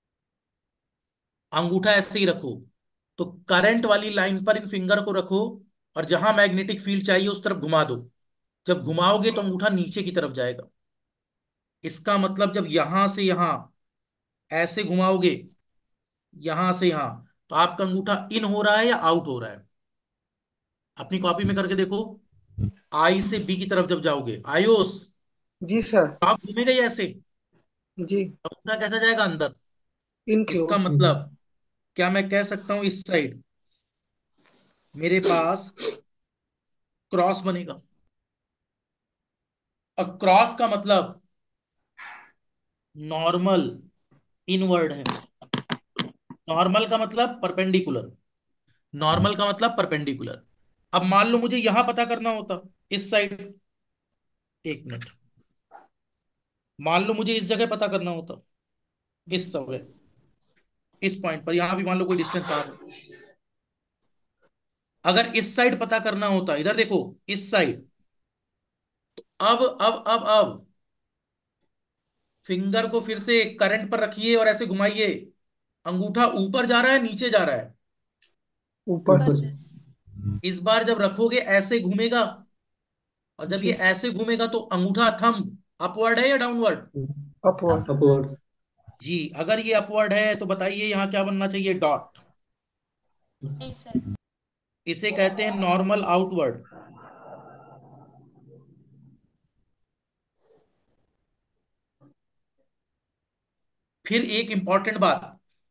अंगूठा ऐसे ही रखो। तो करंट वाली लाइन पर इन फिंगर को रखो, और जहां मैग्नेटिक फील्ड चाहिए उस तरफ घुमा दो। जब घुमाओगे तो अंगूठा नीचे की तरफ जाएगा। इसका मतलब जब यहां से यहां ऐसे घुमाओगे, यहां से यहां, तो आपका अंगूठा इन हो रहा है या आउट हो रहा है? अपनी कॉपी में करके देखो। आई से बी की तरफ जब जाओगे, आयोस, जी सर। तो आप घूमेगा ही ऐसे, जी। अंगूठा कैसा जाएगा? अंदर। इनकी इसका ओर। मतलब क्या मैं कह सकता हूं, इस साइड मेरे पास क्रॉस बनेगा। और क्रॉस का मतलब नॉर्मल इनवर्ड है। नॉर्मल का मतलब परपेंडिकुलर, नॉर्मल का मतलब परपेंडिकुलर। अब मान लो मुझे यहां पता करना होता, इस साइड, एक मिनट, मान लो मुझे इस जगह पता करना होता, इस समय, इस पॉइंट पर, यहां भी मान लो कोई डिस्टेंस आर है। अगर इस साइड पता करना होता, इधर देखो, इस साइड, अब अब अब अब फिंगर को फिर से करंट पर रखिए और ऐसे घुमाइए। अंगूठा ऊपर जा रहा है, नीचे जा रहा है? ऊपर। ऊपर पर। से। इस बार जब रखोगे ऐसे घूमेगा, और जब ये जी। ऐसे घूमेगा तो अंगूठा थंब अपवर्ड है या डाउनवर्ड? अपवर्ड। अपवर्ड। जी, अगर ये अपवर्ड है तो बताइए यहां क्या बनना चाहिए? डॉट। नहीं सर। इसे कहते हैं नॉर्मल आउटवर्ड। फिर एक इंपॉर्टेंट बात,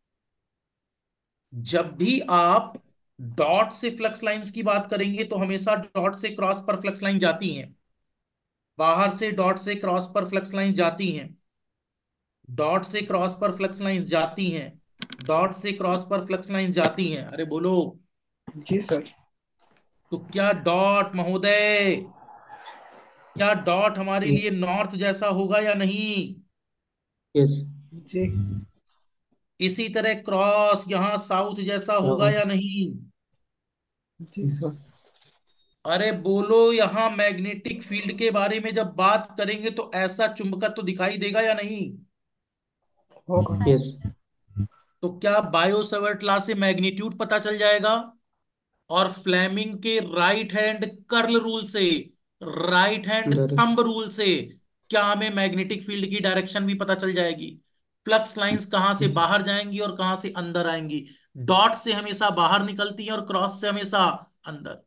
जब भी आप डॉट से फ्लक्स लाइंस की बात करेंगे तो हमेशा डॉट से क्रॉस पर फ्लक्स लाइन जाती हैं। बाहर से डॉट से क्रॉस पर फ्लक्स लाइन जाती हैं, डॉट से क्रॉस पर फ्लक्स लाइन जाती हैं, डॉट से क्रॉस पर फ्लक्स लाइन जाती हैं। अरे बोलो। जी सर। तो क्या डॉट महोदय, क्या डॉट हमारे लिए नॉर्थ जैसा होगा या नहीं? यस। जी। इसी तरह क्रॉस यहां साउथ जैसा होगा या नहीं? जी सर। अरे बोलो, यहां मैग्नेटिक फील्ड के बारे में जब बात करेंगे तो ऐसा चुंबकत्व दिखाई देगा या नहीं? होगा। हाँ यस। जी सर। तो क्या बायो सेवर्ट लॉ से मैग्नीट्यूड पता चल जाएगा? और फ्लेमिंग के राइट हैंड कर्ल रूल से, right hand direct. Thumb rule से क्या हमें मैग्नेटिक फील्ड की डायरेक्शन भी पता चल जाएगी? फ्लक्स लाइंस कहां से बाहर जाएंगी और कहां से अंदर आएंगी? डॉट से हमेशा बाहर निकलती हैं और क्रॉस से हमेशा अंदर।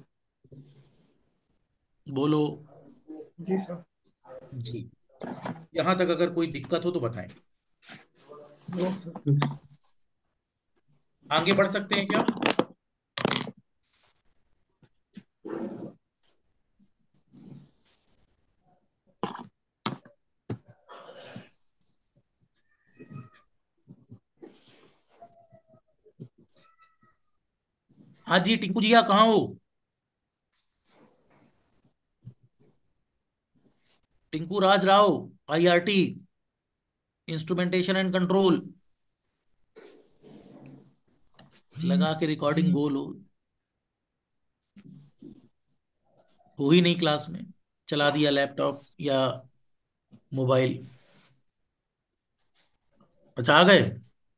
बोलो। जी सर। जी। यहां तक अगर कोई दिक्कत हो तो बताएं। No sir. आगे बढ़ सकते हैं क्या? हाँ जी, टिंकू जी, कहाँ हो? Tinku Raj Rao, IRT, instrumentation and control. लगा के रिकॉर्डिंग गोल हो हो ही नहीं क्लास में, चला दिया लैपटॉप या मोबाइल। अच्छा, आ गए।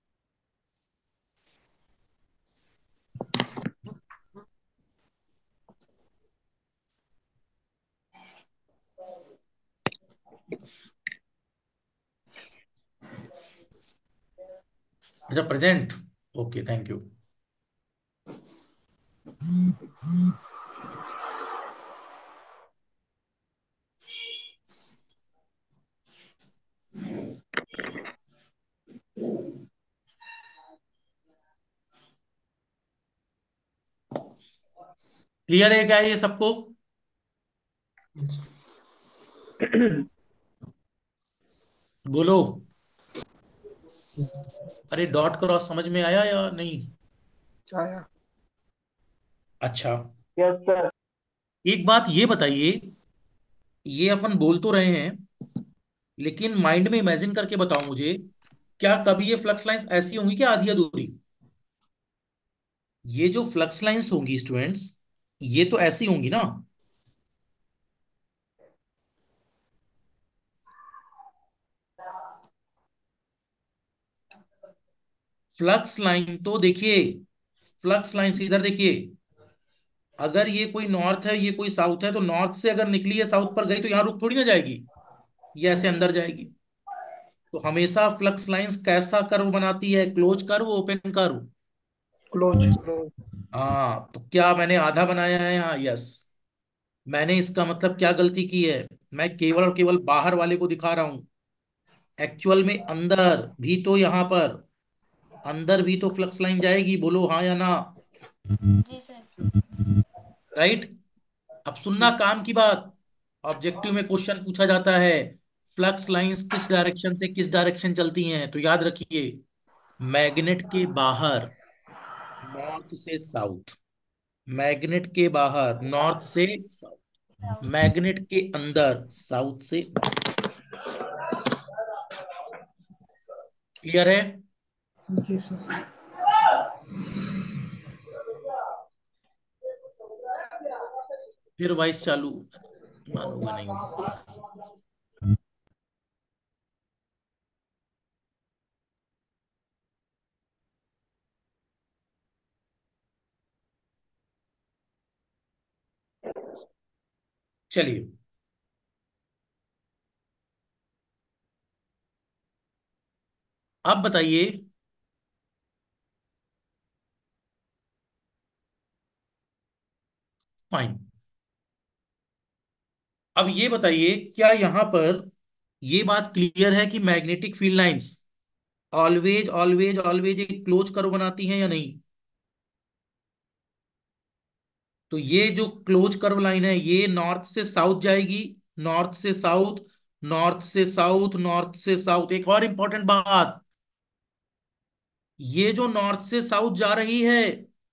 अच्छा, present. Okay, thank you. Clear है क्या ये सबको? बोलो। अरे डॉट क्रॉस समझ में आया या नहीं? आया। अच्छा, यस सर। एक बात ये बताइए, ये अपन बोल तो रहे हैं, लेकिन माइंड में इमेजिन करके बताओ मुझे, क्या कभी ये फ्लक्स लाइंस ऐसी होंगी क्या आधी अधूरी? ये जो फ्लक्स लाइंस होंगी स्टूडेंट्स, ये तो ऐसी होंगी ना। फ्लक्स लाइन तो देखिए, फ्लक्स लाइंस इधर देखिए, अगर ये कोई नॉर्थ है ये कोई साउथ है, तो नॉर्थ से अगर निकली है साउथ पर गई तो यहां रुक थोड़ी ना जाएगी, ये ऐसे अंदर जाएगी। तो हमेशा फ्लक्स लाइंस कैसा कर्व बनाती है, close curve open curve? Close. हाँ, तो क्या मैंने आधा बनाया है यहाँ? यस। मैंने इसका मतलब क्या गलती की है? मैं केवल और केवल बाहर वाले को दिखा रहा हूं। एक्चुअल में अंदर भी तो, यहां पर अंदर भी तो फ्लक्स लाइन जाएगी, बोलो हाँ या ना। जी सर। राइट। अब सुनना जी। काम की बात, ऑब्जेक्टिव में क्वेश्चन पूछा जाता है फ्लक्स लाइंस किस डायरेक्शन से किस डायरेक्शन चलती हैं, तो याद रखिए, मैग्नेट के बाहर नॉर्थ से साउथ, मैग्नेट के बाहर नॉर्थ से साउथ, मैग्नेट के अंदर साउथ से नॉर्थ। क्लियर है? जी सर। फिर वॉइस चालू, मानोगे नहीं। चलिए, अब बताइए, फाइन, अब ये बताइए, क्या यहां पर ये बात क्लियर है कि magnetic field lines always always always एक क्लोज कर्व बनाती हैं या नहीं? तो ये जो क्लोज कर्व लाइन है ये नॉर्थ से साउथ जाएगी, नॉर्थ से साउथ, नॉर्थ से साउथ, नॉर्थ से साउथ। एक और इंपॉर्टेंट बात, ये जो नॉर्थ से साउथ जा रही है,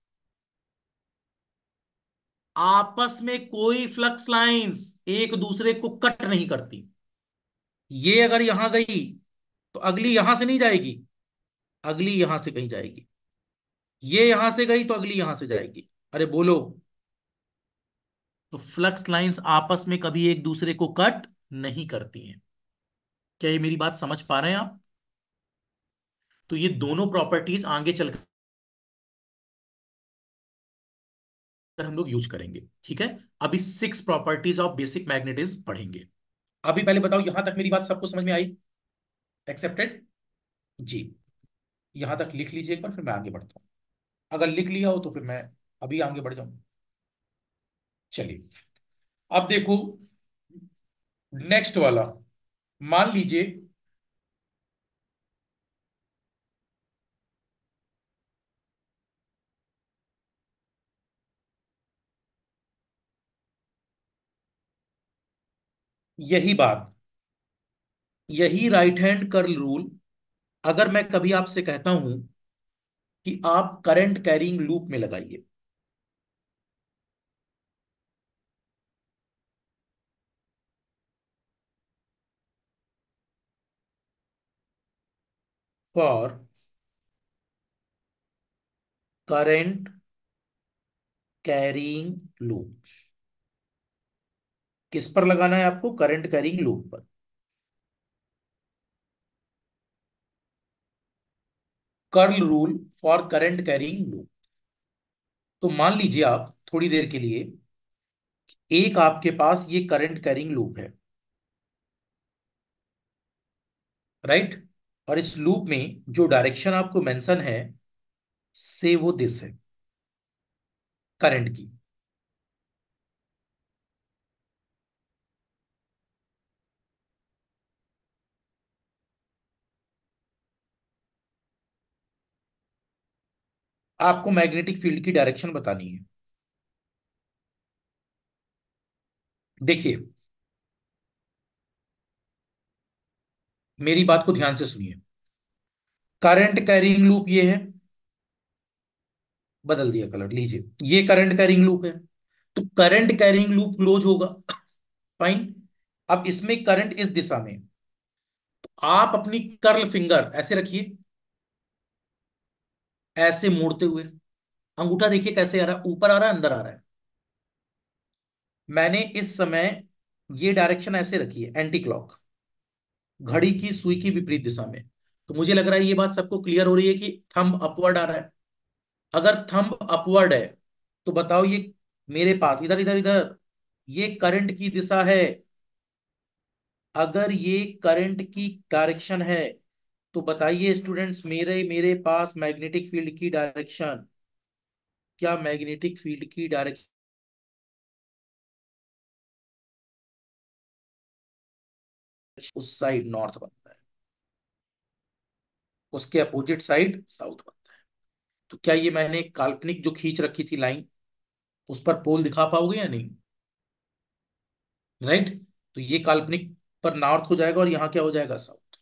आपस में कोई फ्लक्स लाइंस एक दूसरे को कट नहीं करती। ये अगर यहां गई तो अगली यहां से नहीं जाएगी, अगली यहां से कहीं जाएगी। ये यहां से गई तो अगली यहां से जाएगी। अरे बोलो। तो फ्लक्स लाइंस आपस में कभी एक दूसरे को कट नहीं करती हैं। क्या ये मेरी बात समझ पा रहे हैं आप? तो ये दोनों प्रॉपर्टीज आगे चलकर हम लोग यूज करेंगे, ठीक है। अभी six properties of basic magnetism पढ़ेंगे। अभी पहले बताओ, यहां तक मेरी बात सबको समझ में आई? एक्सेप्टेड? जी। यहां तक लिख लीजिए एक बार, फिर मैं आगे बढ़ता हूं। अगर लिख लिया हो तो फिर मैं अभी आगे बढ़ जाऊं। चलिए, अब देखो नेक्स्ट वाला। मान लीजिए यही बात, यही राइट हैंड कर्ल रूल, अगर मैं कभी आपसे कहता हूं कि आप करंट कैरिंग लूप में लगाइए, फॉर करंट कैरिंग लूप, किस पर लगाना है आपको? करंट कैरिंग लूप पर। Curl rule for current carrying loop. तो मान लीजिए आप थोड़ी देर के लिए, एक आपके पास ये करंट कैरिंग लूप है, राइट। और इस लूप में जो डायरेक्शन आपको मेंशन है, से वो दिस है करंट की। आपको मैग्नेटिक फील्ड की डायरेक्शन बतानी है। देखिए, मेरी बात को ध्यान से सुनिए। करंट कैरिंग लूप ये है, बदल दिया कलर, लीजिए, ये करंट कैरिंग लूप है। तो करंट कैरिंग लूप क्लोज होगा, फाइन। अब इसमें करंट इस दिशा में, आप अपनी कर्ल फिंगर ऐसे रखिए, ऐसे मोड़ते हुए, अंगूठा देखिए कैसे आ रहा है, ऊपर आ रहा है अंदर आ रहा है। मैंने इस समय ये डायरेक्शन ऐसे रखी है एंटी क्लॉक, घड़ी की सुई की विपरीत दिशा में। तो मुझे लग रहा है ये बात सबको क्लियर हो रही है कि थंब अपवर्ड आ रहा है। अगर थंब अपवर्ड है तो बताओ ये मेरे पास इधर इधर इधर ये करंट की दिशा है। अगर ये करंट की डायरेक्शन है तो बताइए स्टूडेंट्स, मेरे मेरे पास मैग्नेटिक फील्ड की डायरेक्शन, क्या मैग्नेटिक फील्ड की डायरेक्शन उस साइड नॉर्थ बनता है, उसके अपोजिट साइड साउथ बनता है। तो क्या ये मैंने एक काल्पनिक जो खींच रखी थी लाइन, उस पर पोल दिखा पाओगे या नहीं? राइट। तो ये काल्पनिक पर नॉर्थ हो जाएगा और यहां क्या हो जाएगा, साउथ।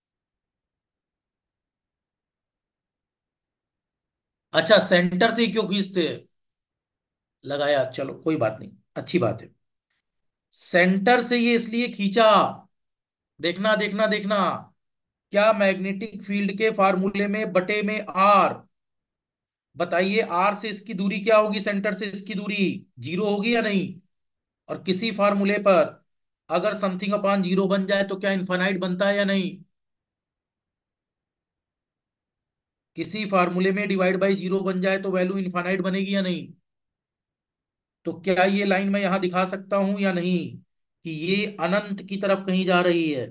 अच्छा, सेंटर से क्यों खींचते हैं, लगाया, चलो कोई बात नहीं, अच्छी बात है। सेंटर से ये इसलिए खींचा, देखना देखना देखना, क्या मैग्नेटिक फील्ड के फार्मूले में बटे में आर, बताइए आर से इसकी दूरी क्या होगी, सेंटर से इसकी दूरी जीरो होगी या नहीं? और किसी फार्मूले पर अगर समथिंग अपॉन जीरो बन जाए तो क्या इनफाइनाइट बनता है या नहीं? किसी फार्मूले में डिवाइड बाई जीरो बन जाए तो वैल्यू इनफाइनाइट बनेगी या नहीं? तो क्या ये लाइन मैं यहां दिखा सकता हूं या नहीं कि ये अनंत की तरफ कहीं जा रही है?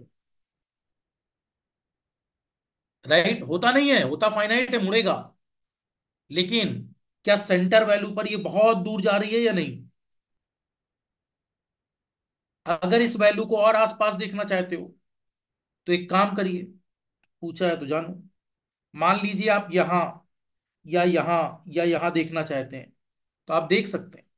राइट, होता नहीं है, होता फाइनाइट है, मुड़ेगा। लेकिन क्या सेंटर वैल्यू पर ये बहुत दूर जा रही है या नहीं? अगर इस वैल्यू को और आसपास देखना चाहते हो तो एक काम करिए, पूछा है तो जानो। मान लीजिए आप यहां या यहां या यहां देखना चाहते हैं तो आप देख सकते हैं।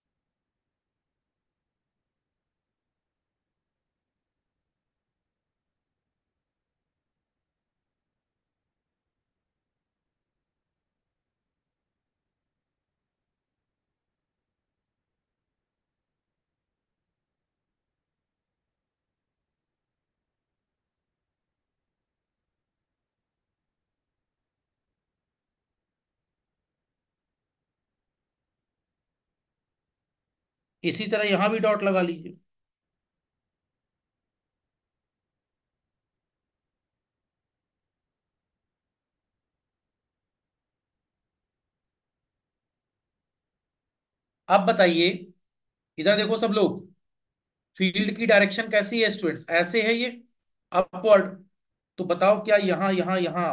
इसी तरह यहां भी डॉट लगा लीजिए। अब बताइए, इधर देखो सब लोग, फील्ड की डायरेक्शन कैसी है स्टूडेंट्स, ऐसे है ये, अपवर्ड। तो बताओ क्या यहां यहां यहां,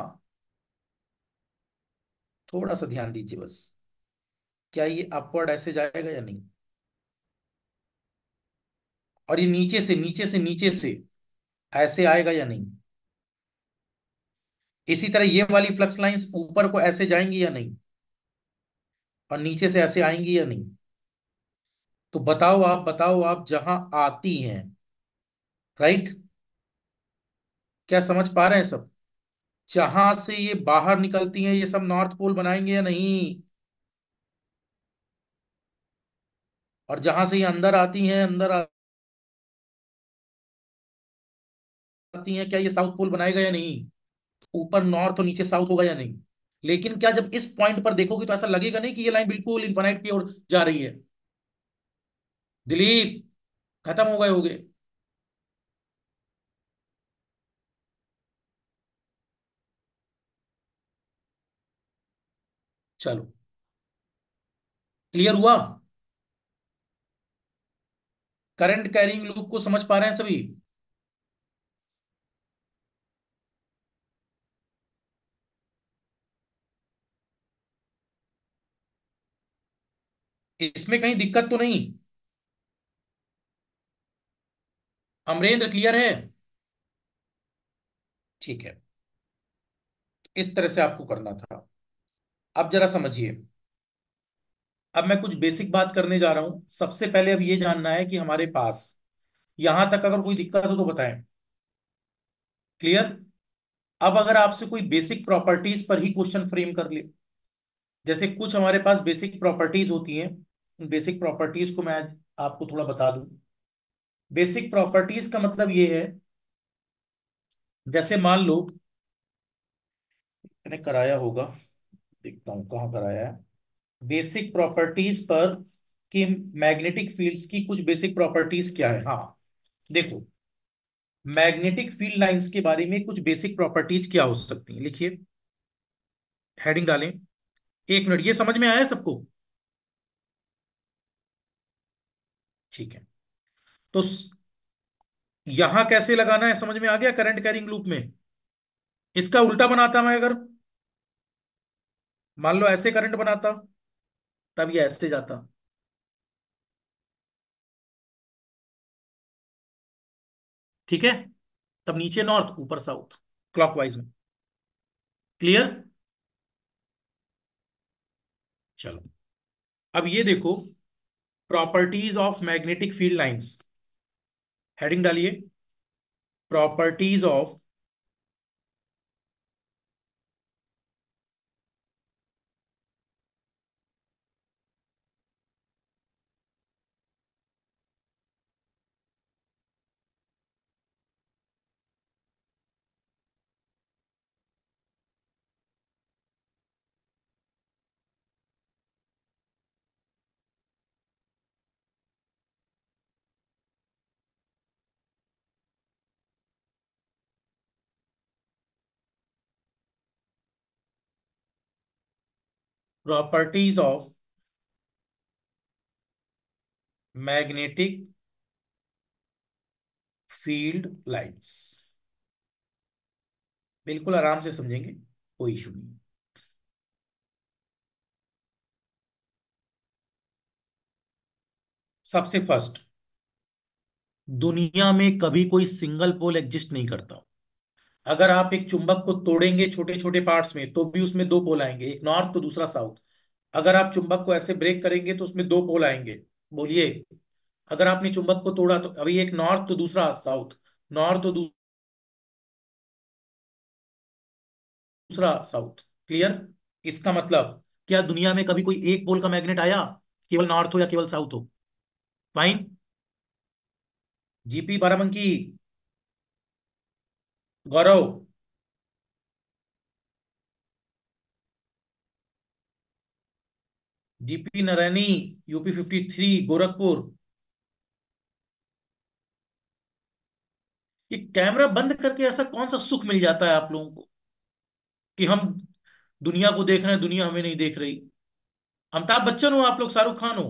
थोड़ा सा ध्यान दीजिए बस, क्या ये अपवर्ड ऐसे जाएगा या नहीं? और ये नीचे से नीचे से नीचे से ऐसे आएगा या नहीं? इसी तरह ये वाली फ्लक्स लाइंस ऊपर को ऐसे जाएंगी या नहीं? और नीचे से ऐसे आएंगी या नहीं? तो बताओ आप, बताओ आप, जहां आती हैं, राइट, क्या समझ पा रहे हैं सब? जहां से ये बाहर निकलती हैं ये सब नॉर्थ पोल बनाएंगे या नहीं? और जहां से ये अंदर आती हैं, अंदर आती हैं, क्या ये साउथ पोल बनाएगा या नहीं? ऊपर नॉर्थ और नीचे साउथ होगा या नहीं? लेकिन क्या जब इस पॉइंट पर देखोगे तो ऐसा लगेगा नहीं कि ये लाइन बिल्कुल इन्फानाइट की ओर जा रही है? दिलीप, खत्म हो गए होगे। चलो, क्लियर हुआ? करंट कैरिंग लूप को समझ पा रहे हैं सभी? इसमें कहीं दिक्कत तो नहीं? अमरेंद्र, क्लियर है? ठीक है, इस तरह से आपको करना था। अब जरा समझिए, अब मैं कुछ बेसिक बात करने जा रहा हूं। सबसे पहले अब ये जानना है कि हमारे पास यहां तक अगर कोई दिक्कत हो तो बताएं। क्लियर? अब अगर आपसे कोई बेसिक प्रॉपर्टीज पर ही क्वेश्चन फ्रेम कर ले, जैसे कुछ हमारे पास बेसिक प्रॉपर्टीज होती हैं, उन बेसिक प्रॉपर्टीज को मैं आज आपको थोड़ा बता दूं। बेसिक प्रॉपर्टीज का मतलब ये है, जैसे मान लो मैंने कराया होगा, देखता हूं कहाँ कराया है, बेसिक प्रॉपर्टीज पर कि मैग्नेटिक फील्ड्स की कुछ बेसिक प्रॉपर्टीज क्या है। हाँ देखो, मैग्नेटिक फील्ड लाइंस के बारे में कुछ बेसिक प्रॉपर्टीज क्या हो सकती हैं, लिखिए, हेडिंग डालें। एक मिनट, ये समझ में आया सबको? ठीक है, तो स- यहां कैसे लगाना है समझ में आ गया, करंट कैरिंग लूप में। इसका उल्टा बनाता मैं अगर, मान लो ऐसे करंट बनाता, तब ये ऐसे जाता। ठीक है, तब नीचे नॉर्थ ऊपर साउथ, क्लॉकवाइज में। क्लियर? चलो, अब ये देखो, properties of magnetic field lines, heading डालिए, properties of properties of magnetic field lines, बिल्कुल आराम से समझेंगे, कोई इशू नहीं। सबसे फर्स्ट, दुनिया में कभी कोई सिंगल पोल एग्जिस्ट नहीं करता। अगर आप एक चुंबक को तोड़ेंगे छोटे छोटे पार्ट्स में, तो भी उसमें दो पोल आएंगे, एक नॉर्थ तो दूसरा साउथ। अगर आप चुंबक को ऐसे ब्रेक करेंगे तो उसमें दो पोल आएंगे। बोलिए, अगर आपने चुंबक को तोड़ा तो अभी एक नॉर्थ तो दूसरा साउथ, नॉर्थ तो दूसरा साउथ। क्लियर? इसका मतलब क्या दुनिया में कभी कोई एक पोल का मैग्नेट आया, केवल नॉर्थ हो या केवल साउथ हो? Fine. GP Barabanki, Gaurav, GP Narayani, UP fifty three Gorakhpur. ये कैमरा बंद करके ऐसा कौन सा सुख मिल जाता है आप लोगों को कि हम दुनिया को देख रहे हैं, दुनिया हमें नहीं देख रही? अमिताभ बच्चन हो आप लोग, शाहरुख खान हो,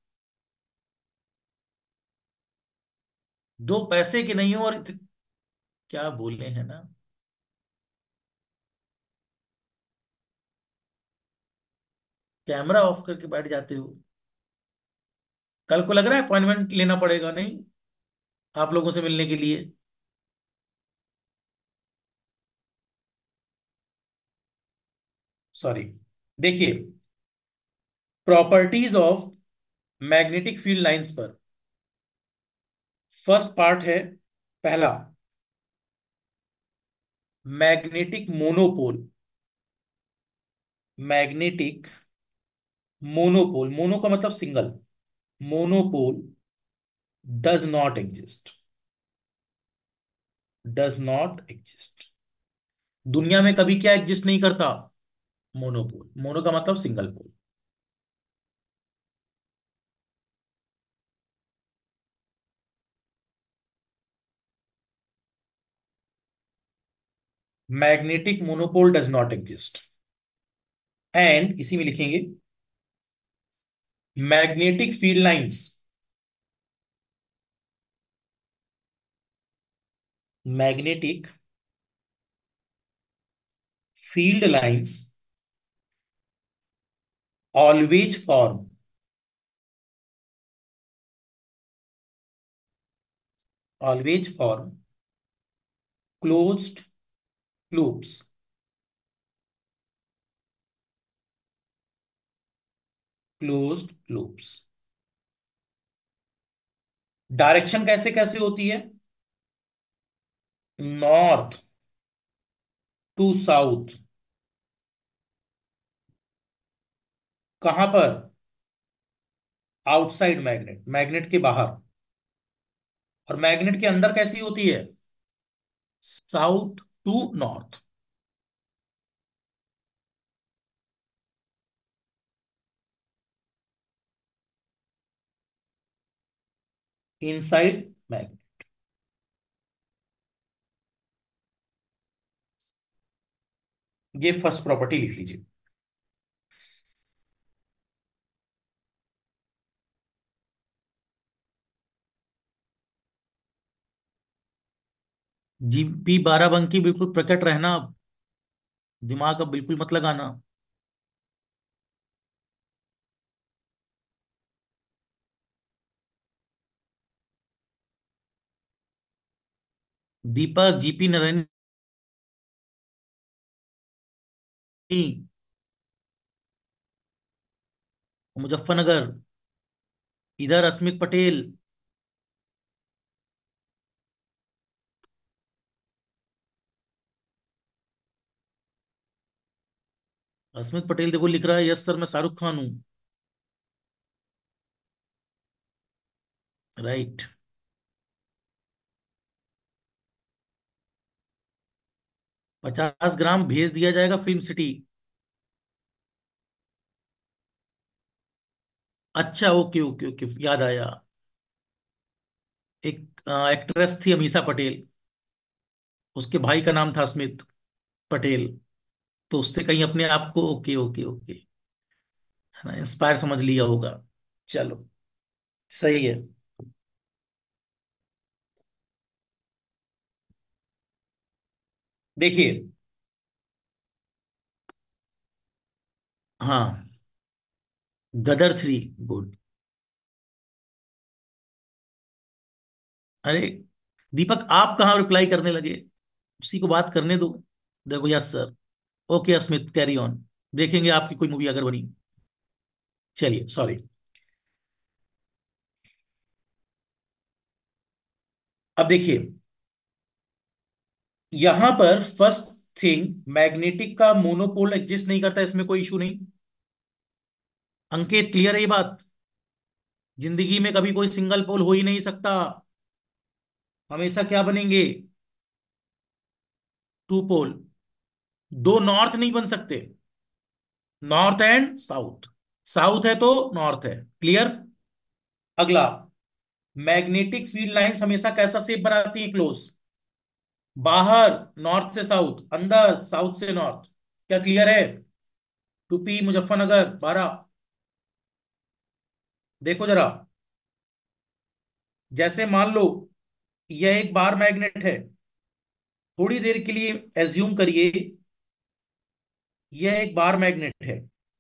दो पैसे के नहीं हो और इत- क्या बोल रहे हैं ना। कैमरा ऑफ करके बैठ जाते हो। कल को लग रहा है अपॉइंटमेंट लेना पड़ेगा नहीं आप लोगों से मिलने के लिए? सॉरी। देखिए, properties of magnetic field lines पर फर्स्ट पार्ट है, पहला, magnetic monopole. Magnetic monopole, mono का मतलब single, monopole does not exist, does not exist. दुनिया में कभी क्या एग्जिस्ट नहीं करता? मोनोपोल। मोनो का मतलब single pole. Magnetic monopole does not exist. And इसी में लिखेंगे, magnetic field lines, magnetic field lines always form, always form closed loops, closed loops. Direction कैसे कैसे होती है? North to south. कहां पर? आउटसाइड मैग्नेट, मैग्नेट के बाहर। और मैग्नेट के अंदर कैसी होती है? South to north. Inside magnet. ये फर्स्ट प्रॉपर्टी लिख लीजिए। जीपी बाराबंकी बिल्कुल प्रकट रहना, दिमाग अब बिल्कुल मत लगाना। दीपक, जीपी नारायणी, मुजफ्फरनगर। इधर अस्मित पटेल। अस्मित पटेल देखो लिख रहा है, यस सर मैं शाहरुख खान हूं। राइट। पचास ग्राम भेज दिया जाएगा फिल्म सिटी। अच्छा, ओके ओके ओके, याद आया। एक एक्ट्रेस थी अमीषा पटेल, उसके भाई का नाम था स्मिथ पटेल। तो उससे कहीं अपने आप को, ओके ओके ओके, है ना, इंस्पायर समझ लिया होगा। चलो, सही है। देखिए, हाँ, गदर थ्री। गुड। अरे दीपक, आप कहाँ रिप्लाई करने लगे? उसी को बात करने दो। देखो, yes sir. Okay Smith, carry on. देखेंगे आपकी कोई मूवी अगर बनी। चलिए, सॉरी। अब देखिए, यहां पर फर्स्ट थिंग, मैग्नेटिक का मोनोपोल एग्जिस्ट नहीं करता, इसमें कोई इशू नहीं। अंकित, क्लियर है ये बात? जिंदगी में कभी कोई सिंगल पोल हो ही नहीं सकता। हमेशा क्या बनेंगे? Two pole. दो नॉर्थ नहीं बन सकते। North and south. साउथ है तो नॉर्थ है। क्लियर? अगला, मैग्नेटिक फील्ड लाइंस हमेशा कैसा शेप बनाती है? क्लोज। बाहर नॉर्थ से साउथ, अंदर साउथ से नॉर्थ। क्या क्लियर है? टूपी मुजफ्फरनगर बारह। देखो जरा, जैसे मान लो यह एक बार मैग्नेट है। थोड़ी देर के लिए एज्यूम करिए यह एक बार मैग्नेट है,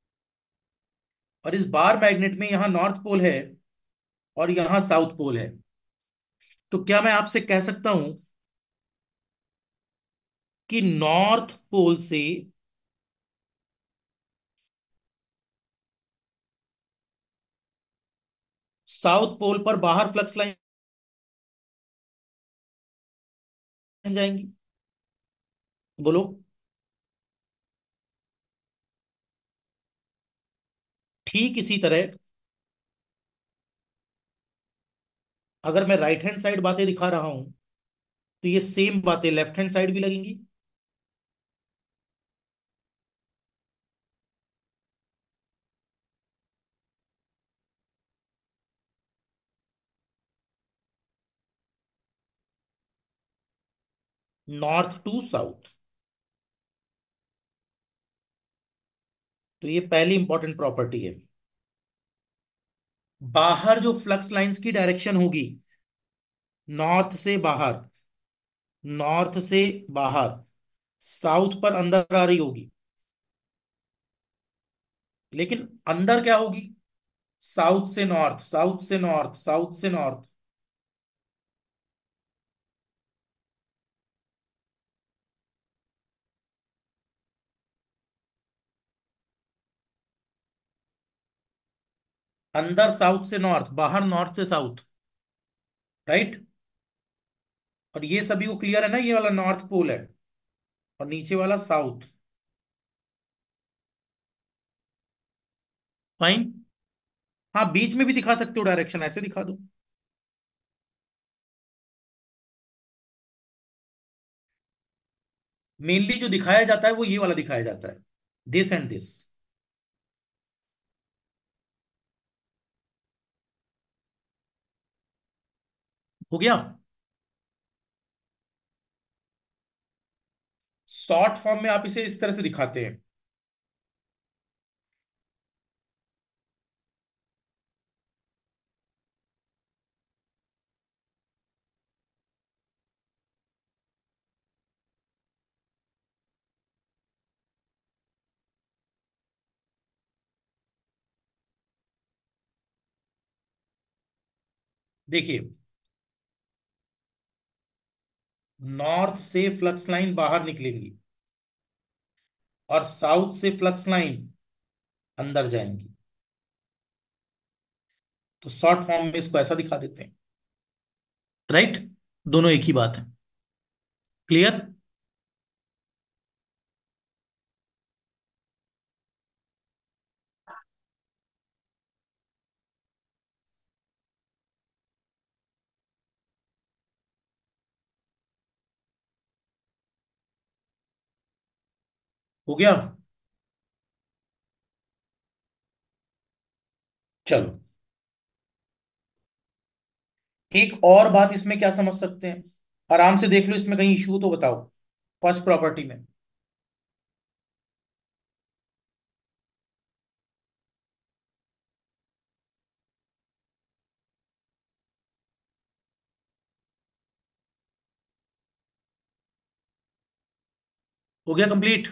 और इस बार मैग्नेट में यहां नॉर्थ पोल है और यहां साउथ पोल है। तो क्या मैं आपसे कह सकता हूं कि नॉर्थ पोल से साउथ पोल पर बाहर फ्लक्स लाइन जाएंगी? बोलो। ठीक इसी तरह, अगर मैं राइट हैंड साइड बातें दिखा रहा हूं, तो ये सेम बातें लेफ्ट हैंड साइड भी लगेंगी। North to south. तो ये पहली इंपॉर्टेंट प्रॉपर्टी है। बाहर जो फ्लक्स लाइंस की डायरेक्शन होगी, नॉर्थ से बाहर, नॉर्थ से बाहर, साउथ पर अंदर आ रही होगी। लेकिन अंदर क्या होगी? साउथ से नॉर्थ, साउथ से नॉर्थ, साउथ से नॉर्थ। अंदर साउथ से नॉर्थ, बाहर नॉर्थ से साउथ। राइट? और ये सभी को क्लियर है ना, ये वाला नॉर्थ पोल है और नीचे वाला साउथ। फाइन। हाँ, बीच में भी दिखा सकते हो डायरेक्शन, ऐसे दिखा दो। मेनली जो दिखाया जाता है वो ये वाला दिखाया जाता है, दिस एंड दिस। हो गया। शॉर्ट फॉर्म में आप इसे इस तरह से दिखाते हैं। देखिए, नॉर्थ से फ्लक्स लाइन बाहर निकलेंगी और साउथ से फ्लक्स लाइन अंदर जाएंगी। तो शॉर्ट फॉर्म में इसको ऐसा दिखा देते हैं। राइट। दोनों एक ही बात है। क्लियर। हो गया। चलो, एक और बात इसमें क्या समझ सकते हैं, आराम से देख लो, इसमें कहीं इशू तो बताओ। फर्स्ट प्रॉपर्टी में। हो गया कंप्लीट।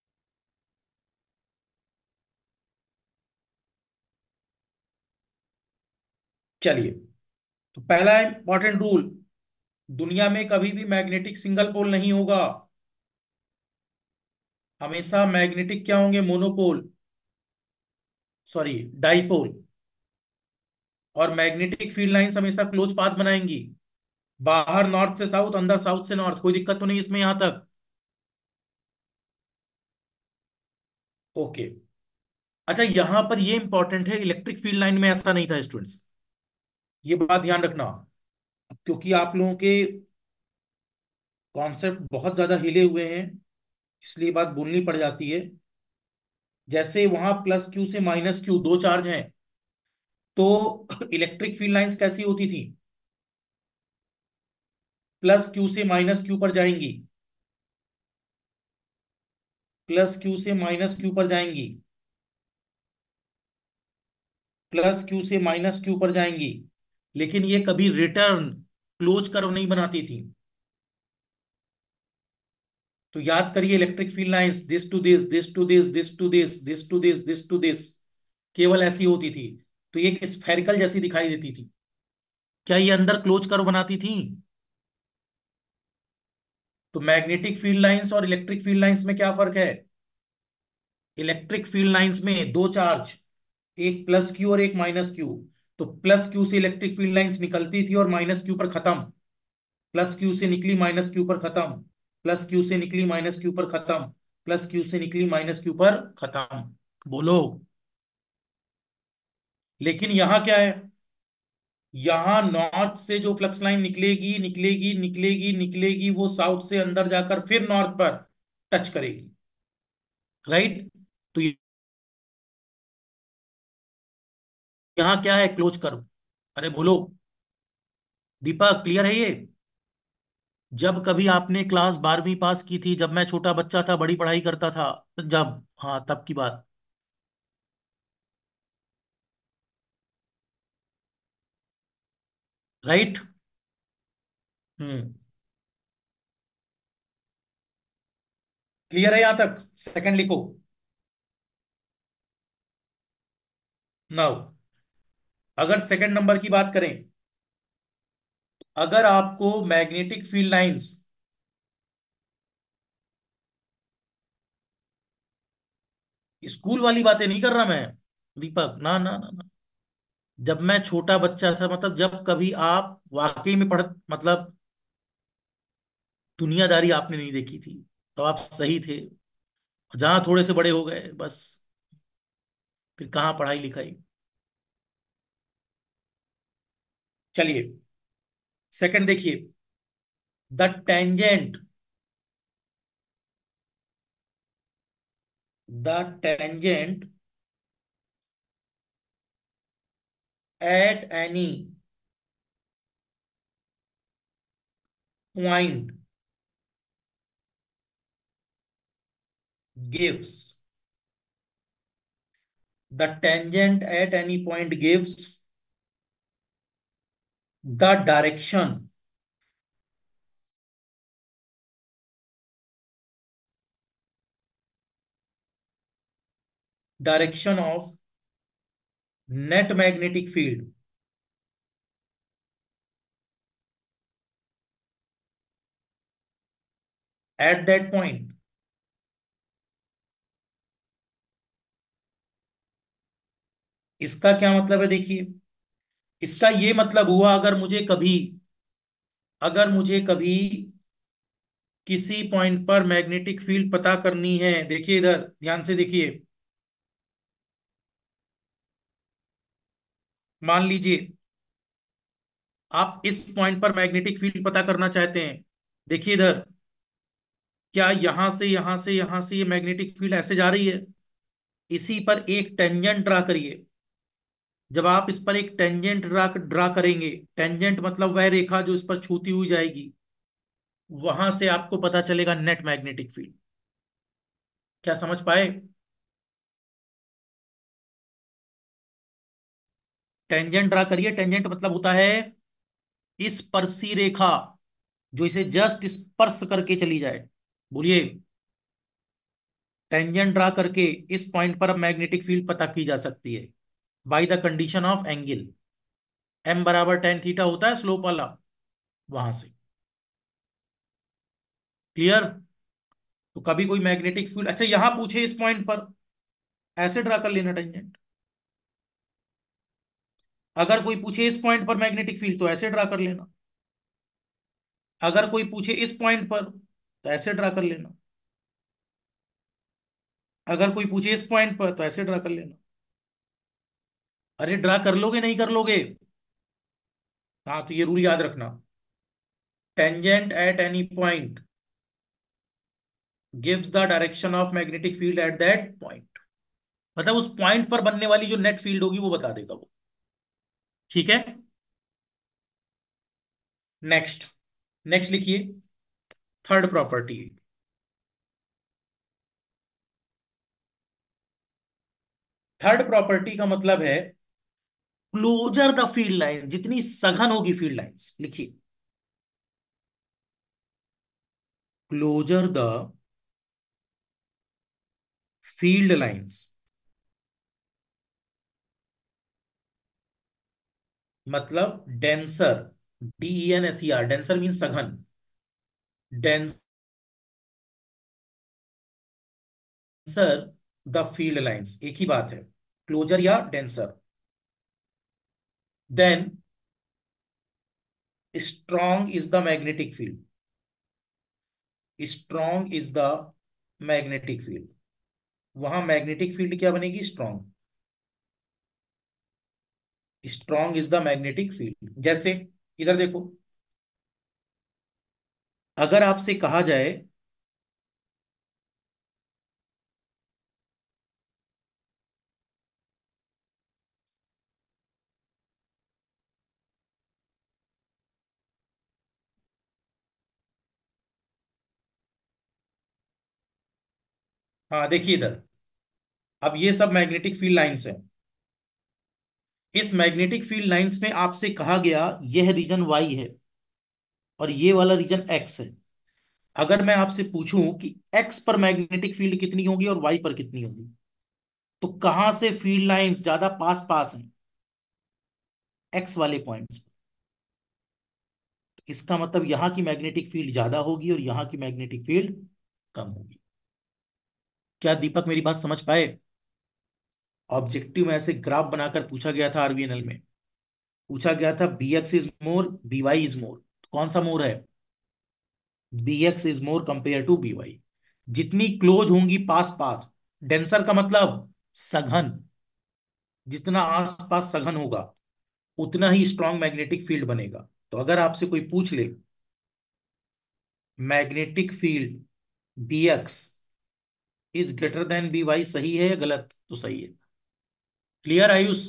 चलिए, तो पहला इंपॉर्टेंट रूल, दुनिया में कभी भी मैग्नेटिक सिंगल पोल नहीं होगा। हमेशा मैग्नेटिक क्या होंगे, मोनोपोल, सॉरी डाइपोल। और मैग्नेटिक फील्ड लाइंस हमेशा क्लोज पाथ बनाएंगी, बाहर नॉर्थ से साउथ, अंदर साउथ से नॉर्थ। कोई दिक्कत तो नहीं इसमें यहां तक। ओके। अच्छा, यहां पर ये इंपॉर्टेंट है, इलेक्ट्रिक फील्ड लाइन में ऐसा नहीं था स्टूडेंट्स, ये बात ध्यान रखना, क्योंकि आप लोगों के कॉन्सेप्ट बहुत ज्यादा हिले हुए हैं, इसलिए बात बोलनी पड़ जाती है। जैसे वहां प्लस क्यू से माइनस क्यू दो चार्ज हैं, तो इलेक्ट्रिक फील्ड लाइंस कैसी होती थी, प्लस क्यू से माइनस क्यू पर जाएंगी, प्लस क्यू से माइनस क्यू पर जाएंगी, प्लस क्यू से माइनस क्यू पर जाएंगी। लेकिन ये कभी रिटर्न क्लोज कर्व नहीं बनाती थी। तो याद करिए, electric field lines this to this, this to this, this to this, this to this, this to this, केवल ऐसी होती थी। तो ये एक स्फेरिकल जैसी दिखाई देती थी। क्या ये अंदर क्लोज कर्व बनाती थी? तो मैग्नेटिक फील्ड लाइंस और इलेक्ट्रिक फील्ड लाइंस में क्या फर्क है? इलेक्ट्रिक फील्ड लाइंस में दो चार्ज, एक प्लस क्यू और एक माइनस क्यू। तो प्लस क्यू से इलेक्ट्रिक फील्ड लाइंस निकलती थी और माइनस क्यू पर खत्म, प्लस क्यू से निकली माइनस क्यू पर खत्म, प्लस क्यू से निकली माइनस क्यू पर खत्म, प्लस क्यू से निकली माइनस क्यू पर खत्म। बोलो। लेकिन यहां क्या है, यहां नॉर्थ से जो फ्लक्स लाइन निकलेगी निकलेगी निकलेगी निकलेगी, वो साउथ से अंदर जाकर फिर नॉर्थ पर टच करेगी। राइट। तो यहाँ क्या है, क्लोज करो। अरे बोलो दीपक, क्लियर है ये? जब कभी आपने क्लास बारहवीं पास की थी, जब मैं छोटा बच्चा था, बड़ी पढ़ाई करता था, जब, हाँ तब की बात। राइट। हम्म। क्लियर है यहां तक? सेकंड लिखो। नाउ, अगर सेकंड नंबर की बात करें, अगर आपको मैग्नेटिक फील्ड लाइंस, स्कूल वाली बातें नहीं कर रहा मैं दीपक, ना ना ना ना, जब मैं छोटा बच्चा था, मतलब जब कभी आप वाकई में पढ़, मतलब दुनियादारी आपने नहीं देखी थी, तो आप सही थे। जहां थोड़े से बड़े हो गए बस, फिर कहाँ पढ़ाई लिखाई। चलिए, सेकंड देखिए, the tangent the tangent at any point gives the tangent at any point gives the direction direction of net magnetic field at that point. इसका क्या मतलब है देखिए, इसका ये मतलब हुआ, अगर मुझे कभी अगर मुझे कभी किसी पॉइंट पर मैग्नेटिक फील्ड पता करनी है, देखिए इधर ध्यान से देखिए, मान लीजिए आप इस पॉइंट पर मैग्नेटिक फील्ड पता करना चाहते हैं। देखिए इधर, क्या यहां से यहां से यहां से ये मैग्नेटिक फील्ड ऐसे जा रही है, इसी पर एक टेंजेंट ड्रा करिए। जब आप इस पर एक टेंजेंट ड्रा ड्रा करेंगे, टेंजेंट मतलब वह रेखा जो इस पर छूती हुई जाएगी, वहां से आपको पता चलेगा नेट मैग्नेटिक फील्ड। क्या समझ पाए? टेंजेंट ड्रा करिए, टेंजेंट मतलब होता है स्पर्शी रेखा, जो इसे जस्ट स्पर्श करके चली जाए। बोलिए, टेंजेंट ड्रा करके इस पॉइंट पर अब मैग्नेटिक फील्ड पता की जा सकती है by the condition of angle. M बराबर टेन थीटा होता है स्लोप वाला, वहां से। क्लियर? तो कभी कोई मैग्नेटिक फील्ड, अच्छा यहां पूछे इस पॉइंट पर, ऐसे ड्रा कर लेना टेंजेंट। अगर कोई पूछे इस पॉइंट पर मैग्नेटिक फील्ड, तो ऐसे ड्रा कर लेना। अगर कोई पूछे इस पॉइंट पर, तो ऐसे ड्रा कर लेना। अगर कोई पूछे इस पॉइंट पर, तो ऐसे ड्रा कर लेना। अरे ड्रा कर लोगे नहीं कर लोगे? हाँ, तो ये रूल याद रखना, tangent at any point gives the direction of magnetic field at that point. मतलब उस पॉइंट पर बनने वाली जो नेट फील्ड होगी वो बता देगा वो। ठीक है? नेक्स्ट, नेक्स्ट लिखिए, थर्ड प्रॉपर्टी। थर्ड प्रॉपर्टी का मतलब है क्लोजर द फील्ड लाइन, जितनी सघन होगी फील्ड लाइंस, लिखिए, क्लोजर द फील्ड लाइंस, मतलब denser, D N S E R, denser mean सघन, डेंसर द फील्ड लाइंस, एक ही बात है, क्लोजर या denser, then strong is the magnetic field, strong is the magnetic field. वहां मैग्नेटिक फील्ड क्या बनेगी? Strong. Strong is the magnetic field. जैसे इधर देखो, अगर आपसे कहा जाए हाँ देखिए इधर, अब ये सब मैग्नेटिक फील्ड लाइंस हैं। इस मैग्नेटिक फील्ड लाइंस में आपसे कहा गया यह रीजन वाई है और ये वाला रीजन एक्स है। अगर मैं आपसे पूछूं कि एक्स पर मैग्नेटिक फील्ड कितनी होगी और वाई पर कितनी होगी, तो कहां से फील्ड लाइंस ज्यादा पास पास हैं? एक्स वाले पॉइंट्स पर। तो इसका मतलब यहां की मैग्नेटिक फील्ड ज्यादा होगी और यहां की मैग्नेटिक फील्ड कम होगी। क्या दीपक मेरी बात समझ पाए? ऑब्जेक्टिव में ऐसे ग्राफ बनाकर पूछा गया था, आर बी एन एल में पूछा गया था, B X is more B Y is more, कौन सा मोर है? B X is more compare to B Y. जितनी क्लोज होंगी पास पास, डेंसर का मतलब सघन, जितना आसपास सघन होगा उतना ही स्ट्रॉन्ग मैग्नेटिक फील्ड बनेगा। तो अगर आपसे कोई पूछ ले magnetic field B X is greater than B Y सही है या गलत? तो सही है। क्लियर आयुष?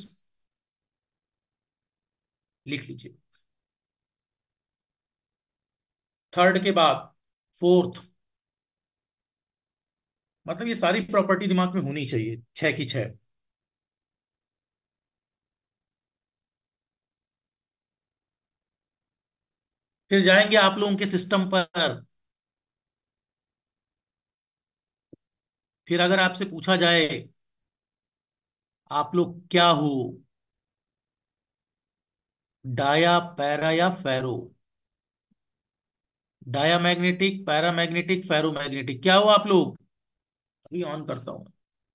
लिख लीजिए। थर्ड के बाद फोर्थ, मतलब ये सारी प्रॉपर्टी दिमाग में होनी चाहिए, छह की छह। फिर जाएंगे आप लोगों के सिस्टम पर। फिर अगर आपसे पूछा जाए आप लोग क्या हो, डाया, पैरा या ferro? Dia magnetic, para magnetic, ferro magnetic, क्या हो आप लोग? अभी ऑन करता हूं।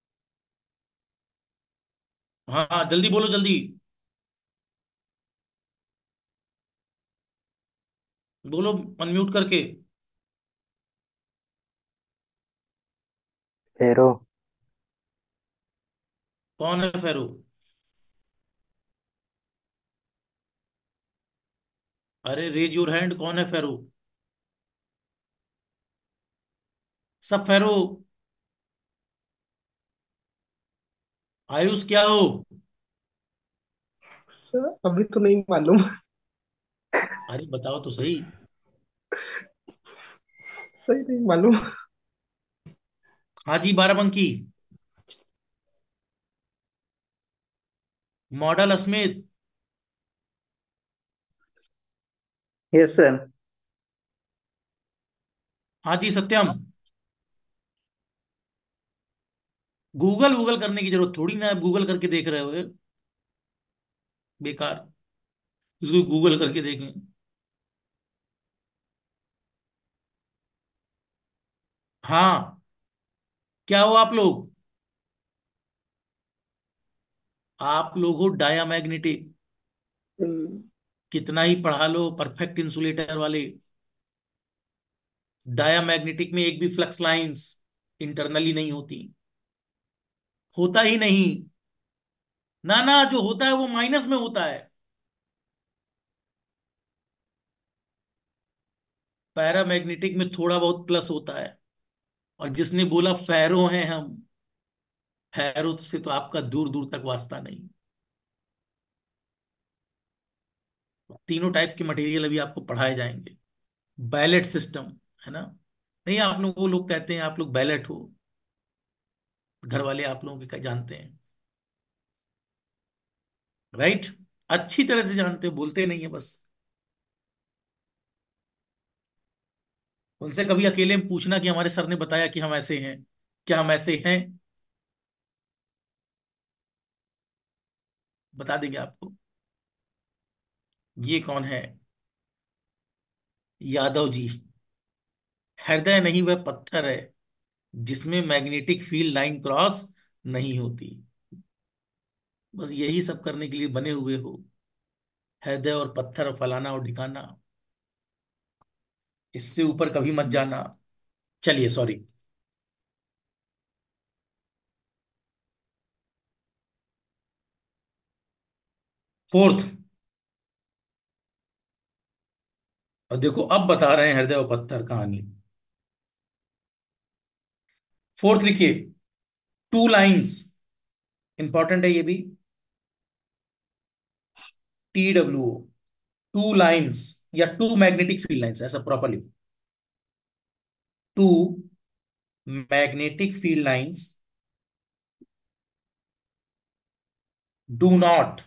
हाँ हाँ, जल्दी बोलो जल्दी। बोलो अनम्यूट करके। फेरो। कौन है फेरो? अरे रेज योर हैंड, कौन है फेरो? सब फेरो। आयुष क्या हो? सर अभी तो नहीं मालूम। अरे बताओ तो सही। सही नहीं मालूम। हाँ जी, Barabanki. Model Asmit. Yes sir. हाँ जी सत्यम। गूगल गूगल करने की जरूरत थोड़ी ना है, गूगल करके देख रहे हो? बेकार, इसको गूगल करके देखें। हाँ, क्या हो आप लोग? आप लोग हो डायामैग्नेटिक। हम्म, कितना ही पढ़ा लो परफेक्ट इंसुलेटर वाले, डायामैग्नेटिक में एक भी फ्लक्स लाइंस इंटरनली नहीं होती। होता ही नहीं। ना ना, जो होता है वो माइनस में होता है। पैरामैग्नेटिक में थोड़ा बहुत प्लस होता है। और जिसने बोला फेरो हैं हम, फेरो से तो आपका दूर दूर तक वास्ता नहीं। तीनों टाइप के मटेरियल अभी आपको पढ़ाए जाएंगे। बैलेट सिस्टम, है ना? नहीं, आप लोग, वो लोग कहते हैं आप लोग बैलेट हो, घर वाले आप लोगों के जानते हैं, राइट? अच्छी तरह से जानते हो, बोलते नहीं है बस। उनसे कभी अकेले में पूछना कि हमारे सर ने बताया कि हम ऐसे हैं, क्या हम ऐसे हैं? बता देंगे आपको। ये कौन है? यादव जी। हृदय नहीं, वह पत्थर है जिसमें मैग्नेटिक फील्ड लाइन क्रॉस नहीं होती। बस यही सब करने के लिए बने हुए हो, हृदय और पत्थर और फलाना और ठिकाना। इससे ऊपर कभी मत जाना। चलिए, सॉरी। फोर्थ, और देखो अब बता रहे हैं हृदय और पत्थर कहानी। फोर्थ लिखिए, टू लाइंस, इंपॉर्टेंट है ये भी। T W O, two lines या टू मैग्नेटिक फील्ड लाइंस, ऐसा प्रॉपर लिखो। Two magnetic field lines do not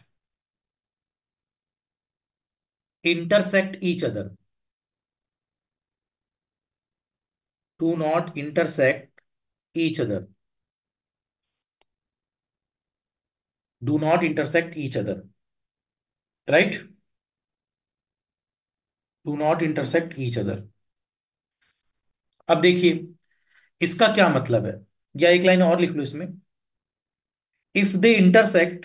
intersect each other, do not intersect each other, do not intersect each other, right? Do not intersect each other। अब देखिए इसका क्या मतलब है, या एक लाइन और लिख लो इसमें। If they intersect,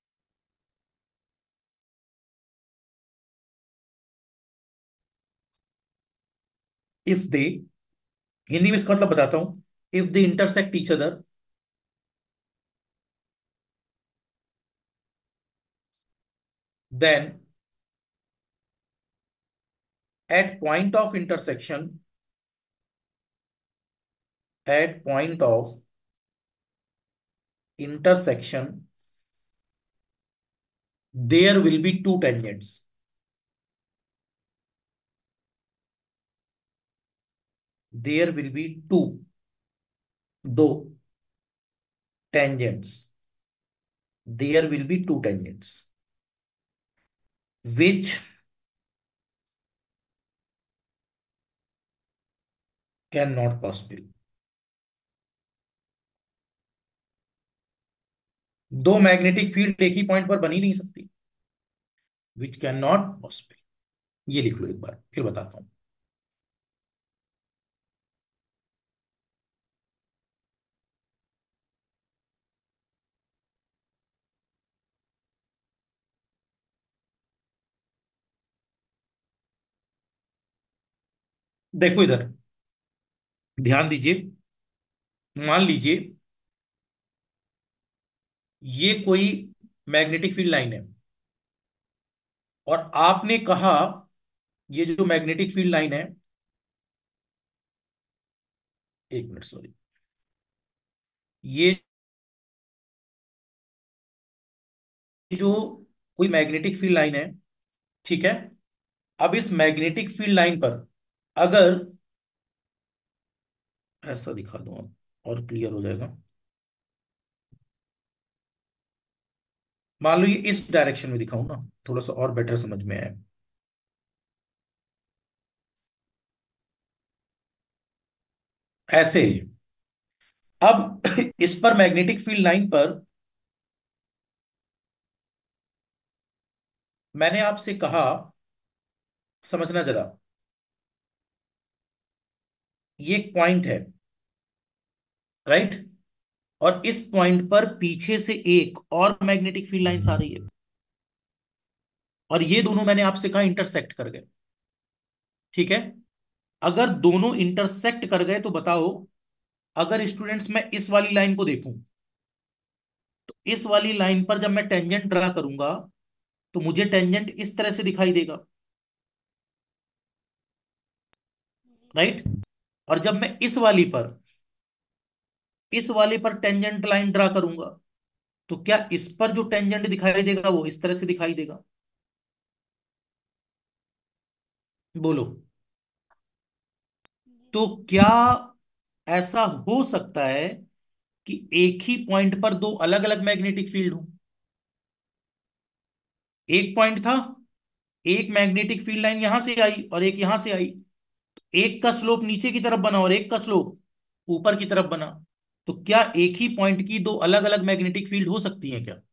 if they, Hindi में इसका मतलब बताता हूं। If they intersect each other, then at point of intersection, at point of intersection there will be two tangents. There will be two, दो tangents. There will be two tangents which cannot possible. दो मैग्नेटिक फील्ड एक ही पॉइंट पर बन ही नहीं सकती. Which can not possible. ये लिख लो एक बार, फिर बताता हूं. देखो इधर ध्यान दीजिए. मान लीजिए ये कोई मैग्नेटिक फील्ड लाइन है और आपने कहा ये जो मैग्नेटिक फील्ड लाइन है, एक मिनट सॉरी, ये जो कोई मैग्नेटिक फील्ड लाइन है, ठीक है. अब इस मैग्नेटिक फील्ड लाइन पर अगर ऐसा दिखा दूं अब और क्लियर हो जाएगा. मान लो ये इस डायरेक्शन में दिखाऊं ना, थोड़ा सा और बेटर समझ में आए. ऐसे ही अब इस पर मैग्नेटिक फील्ड लाइन पर मैंने आपसे कहा, समझना जरा, ये एक पॉइंट है, राइट. और इस पॉइंट पर पीछे से एक और मैग्नेटिक फील्ड लाइंस आ रही है और ये दोनों मैंने आपसे कहा इंटरसेक्ट कर गए. ठीक है. अगर दोनों इंटरसेक्ट कर गए तो बताओ, अगर स्टूडेंट्स मैं इस वाली लाइन को देखूं तो इस वाली लाइन पर जब मैं टेंजेंट ड्रा करूंगा तो मुझे टेंजेंट इस तरह से दिखाई देगा, राइट. और जब मैं इस वाली पर इस वाली पर टेंजेंट लाइन ड्रा करूंगा तो क्या इस पर जो टेंजेंट दिखाई देगा वो इस तरह से दिखाई देगा? बोलो. तो क्या ऐसा हो सकता है कि एक ही पॉइंट पर दो अलग अलग मैग्नेटिक फील्ड हो? एक पॉइंट था, एक मैग्नेटिक फील्ड लाइन यहां से आई और एक यहां से आई. एक का स्लोप नीचे की तरफ बना और एक का स्लोप ऊपर की तरफ बना. तो क्या एक ही पॉइंट की दो अलग अलग मैग्नेटिक फील्ड हो सकती हैं क्या?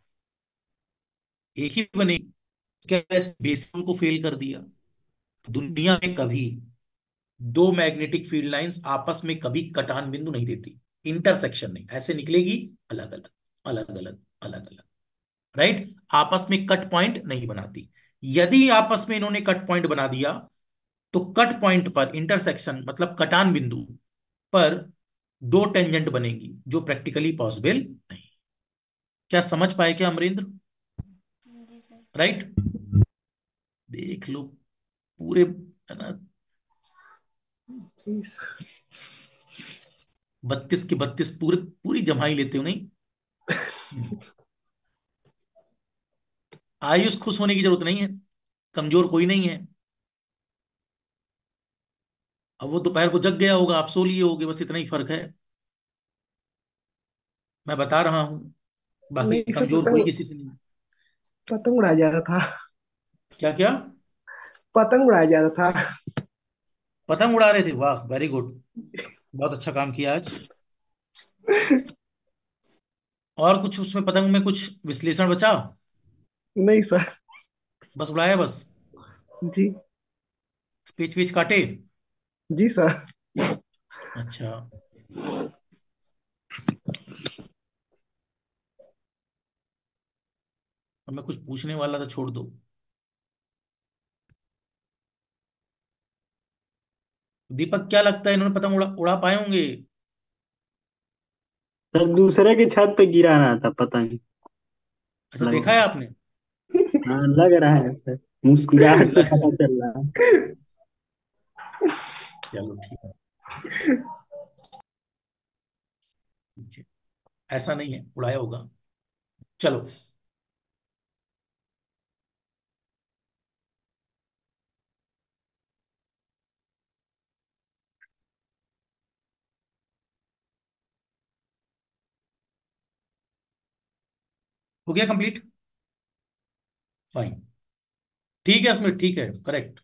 एक ही बनेगी. क्या इस बेसिस को फेल कर दिया? दुनिया में कभी दो मैग्नेटिक फील्ड लाइंस आपस में कभी कटान बिंदु नहीं देती. इंटरसेक्शन नहीं, ऐसे निकलेगी अलग अलग अलग अलग अलग अलग, राइट. आपस में कट पॉइंट नहीं बनाती. यदि आपस में इन्होंने कट पॉइंट बना दिया तो कट पॉइंट पर इंटरसेक्शन मतलब कटान बिंदु पर दो टेंजेंट बनेगी जो प्रैक्टिकली पॉसिबल नहीं. क्या समझ पाए क्या अमरेंद्र? जी सर। राइट. देख लो पूरे, है ना, जी सर। बत्तीस के बत्तीस पूरे पूरी जमाई लेते हो नहीं. हम्म. आयुष खुश होने की जरूरत नहीं है, कमजोर कोई नहीं है. अब वो दोपहर को जग गया होगा, आप सो लिए होगे, बस इतना ही फर्क है. मैं बता रहा हूं, बाकी नहीं सर, कमजोर कोई पतंग किसी से नहीं. पतंग उड़ाया जा रहा था। क्या क्या? पतंग उड़ाया जा रहा था। पतंग उड़ा रहे थे? वाह, वेरी गुड. बहुत अच्छा काम किया आज. और कुछ उसमें पतंग में कुछ विश्लेषण बचा? नहीं सर। बस उड़ाया बस? जी। पेच पेच काटे? जी सर। अच्छा. अब मैं कुछ पूछने वाला था, छोड़ दो. दीपक क्या लगता है इन्होंने पतंग उड़ा उड़ा पाए होंगे? सर दूसरे की छत पे गिरा रहा था पतंग। अच्छा, लग देखा है आपने? हाँ लग रहा है सर, मुस्कुराहट से लग- पता चल रहा है। चलो ठीक है. ऐसा नहीं है, उड़ाया होगा। चलो। हो गया कंप्लीट। फाइन। ठीक है स्मिथ, ठीक है, करेक्ट।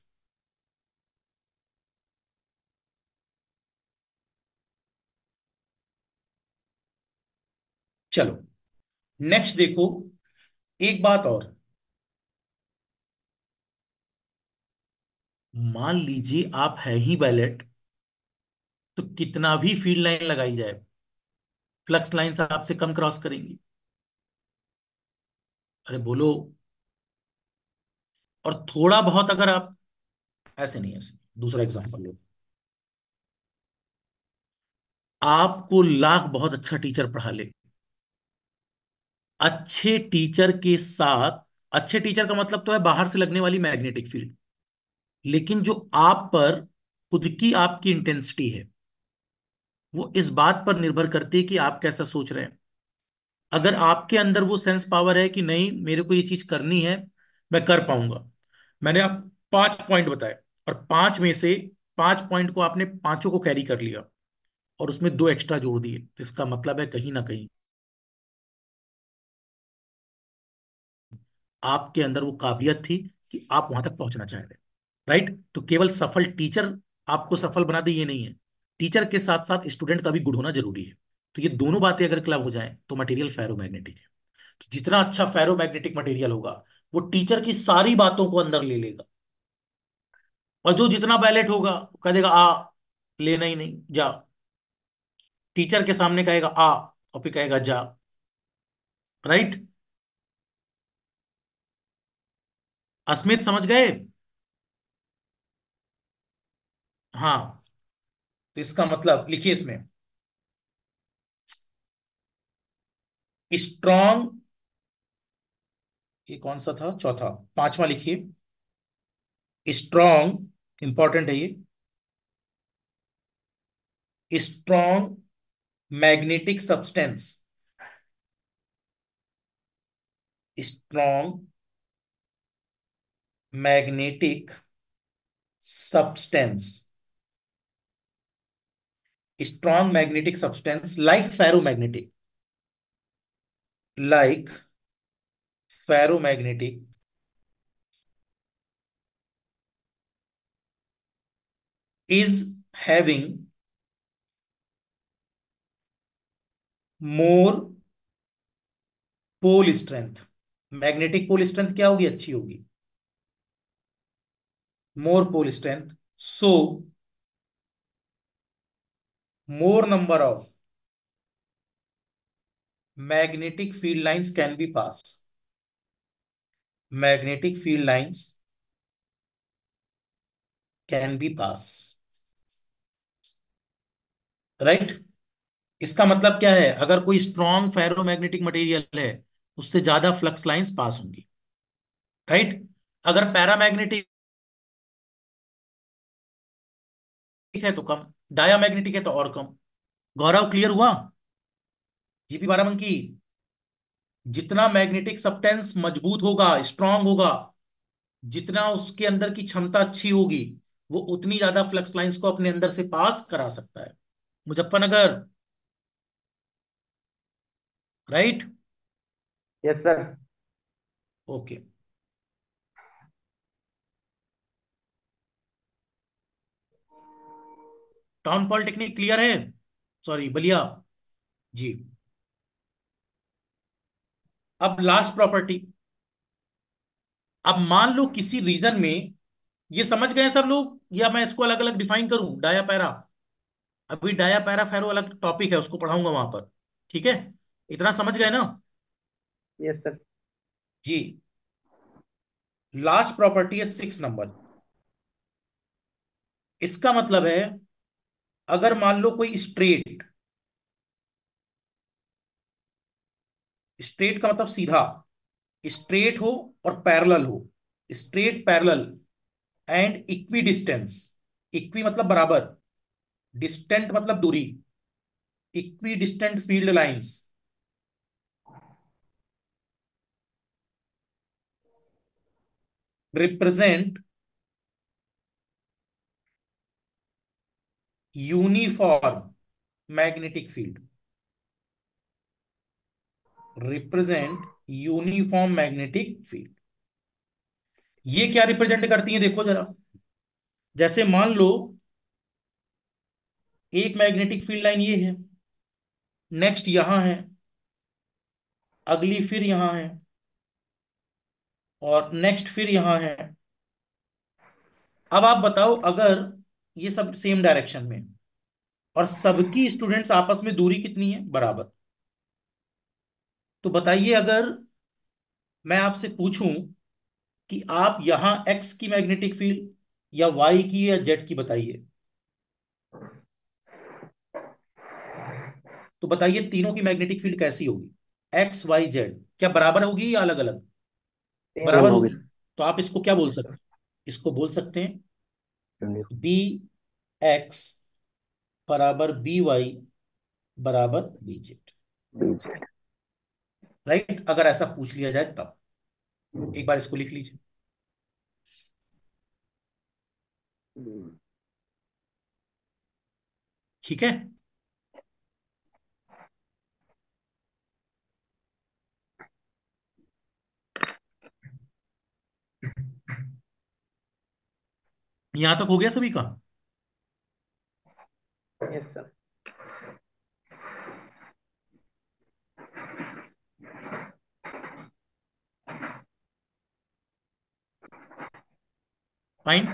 चलो नेक्स्ट देखो, एक बात और। मान लीजिए आप है ही बैलेट, तो कितना भी फील्ड लाइन लगाई जाए, फ्लक्स लाइंस आपसे कम क्रॉस करेंगी। अरे बोलो। और थोड़ा बहुत अगर आप, ऐसे नहीं, ऐसे नहीं। दूसरा एग्जांपल लो। आपको लाख बहुत अच्छा टीचर पढ़ा ले, अच्छे टीचर के साथ, अच्छे टीचर का मतलब तो है बाहर से लगने वाली मैग्नेटिक फील्ड, लेकिन जो आप पर खुद की आपकी इंटेंसिटी है, वो इस बात पर निर्भर करती है कि आप कैसा सोच रहे हैं। अगर आपके अंदर वो सेंस पावर है कि नहीं, मेरे को ये चीज करनी है, मैं कर पाऊंगा। मैंने आप पांच पॉइंट बताए, और पांच में से पांच पॉइंट को आपने पांचों को कैरी कर लिया, और उसमें दो एक्स्ट्रा जोड़ दिए, तो इसका मतलब है कहीं ना कहीं आपके अंदर वो काबिलियत थी कि आप वहां तक पहुंचना चाह रहे हैं। राइट। तो केवल सफल टीचर आपको सफल बना दे ये नहीं है, टीचर के साथ साथ स्टूडेंट का भी गुड होना जरूरी है। तो ये दोनों बातें अगर क्लब हो जाए तो मटेरियल फेरोमैग्नेटिक है। तो जितना अच्छा फेरोमैग्नेटिक मटेरियल होगा, वो टीचर की सारी बातों को अंदर ले लेगा। और जो जितना बैलेट होगा वो कह देगा आ, लेना ही नहीं, जा। टीचर के सामने कहेगा आ, और फिर कहेगा जा। राइट। अस्मित समझ गए? हाँ। तो इसका मतलब लिखिए इसमें, स्ट्रॉन्ग, ये कौन सा था, चौथा। पांचवा लिखिए, स्ट्रॉन्ग, इंपॉर्टेंट है ये। Strong magnetic substance, strong magnetic substance, strong magnetic substance like ferromagnetic, like ferromagnetic is having more pole strength. Magnetic pole strength क्या होगी, अच्छी होगी, more pole strength. So more number of magnetic field lines can be pass, magnetic field lines can be pass. Right. इसका मतलब क्या है, अगर कोई स्ट्रॉन्ग फेरोमैग्नेटिक मटेरियल है, उससे ज्यादा फ्लक्स लाइंस पास होंगी। राइट। अगर पैरामैग्नेटिक है तो कम, डायामैग्नेटिक है तो और कम। गौरव क्लियर हुआ? जीपी बाराबंकी, जितना मैग्नेटिक सब्सटेंस मजबूत होगा, स्ट्रांग होगा, जितना उसके अंदर की क्षमता अच्छी होगी, वो उतनी ज्यादा फ्लक्स लाइंस को अपने अंदर से पास करा सकता है। Muzaffarnagar. Right. Yes sir. Okay. Town polytechnic clear है? सॉरी, बलिया। जी। अब लास्ट प्रॉपर्टी। अब मान लो किसी रीजन में, ये समझ गए सब लोग, या मैं इसको अलग अलग डिफाइन करूं, डाया पैरा? अभी डाया पैरा फेरो अलग टॉपिक है, उसको पढ़ाऊंगा वहां पर। ठीक है, इतना समझ गए ना? Yes sir. जी। लास्ट प्रॉपर्टी है सिक्स नंबर। इसका मतलब है, अगर मान लो कोई स्ट्रेट, स्ट्रेट का मतलब सीधा, स्ट्रेट हो और पैरेलल हो, straight parallel and equi distance, equi मतलब बराबर, डिस्टेंट मतलब दूरी, equi distant field lines represent uniform magnetic field. Represent uniform magnetic field. ये क्या रिप्रेजेंट करती है देखो जरा। जैसे मान लो एक मैग्नेटिक फील्ड लाइन ये है, नेक्स्ट यहां है, अगली फिर यहां है, और नेक्स्ट फिर यहां है। अब आप बताओ, अगर ये सब सेम डायरेक्शन में और सबकी स्टूडेंट्स आपस में दूरी कितनी है, बराबर, तो बताइए, अगर मैं आपसे पूछूं कि आप यहां एक्स की मैग्नेटिक फील्ड या वाई की या जेड की बताइए, तो बताइए तीनों की मैग्नेटिक फील्ड कैसी होगी। एक्स वाई जेड क्या बराबर होगी या अलग अलग? सेम बराबर होगी। होगी। तो आप इसको क्या बोल सकते हैं? इसको बोल सकते हैं बी एक्स बराबर बी वाई बराबर बी जेड। राइट, अगर ऐसा पूछ लिया जाए तब। एक बार इसको लिख लीजिए। ठीक है। यहां तक हो गया सभी का? Yes sir. Fine.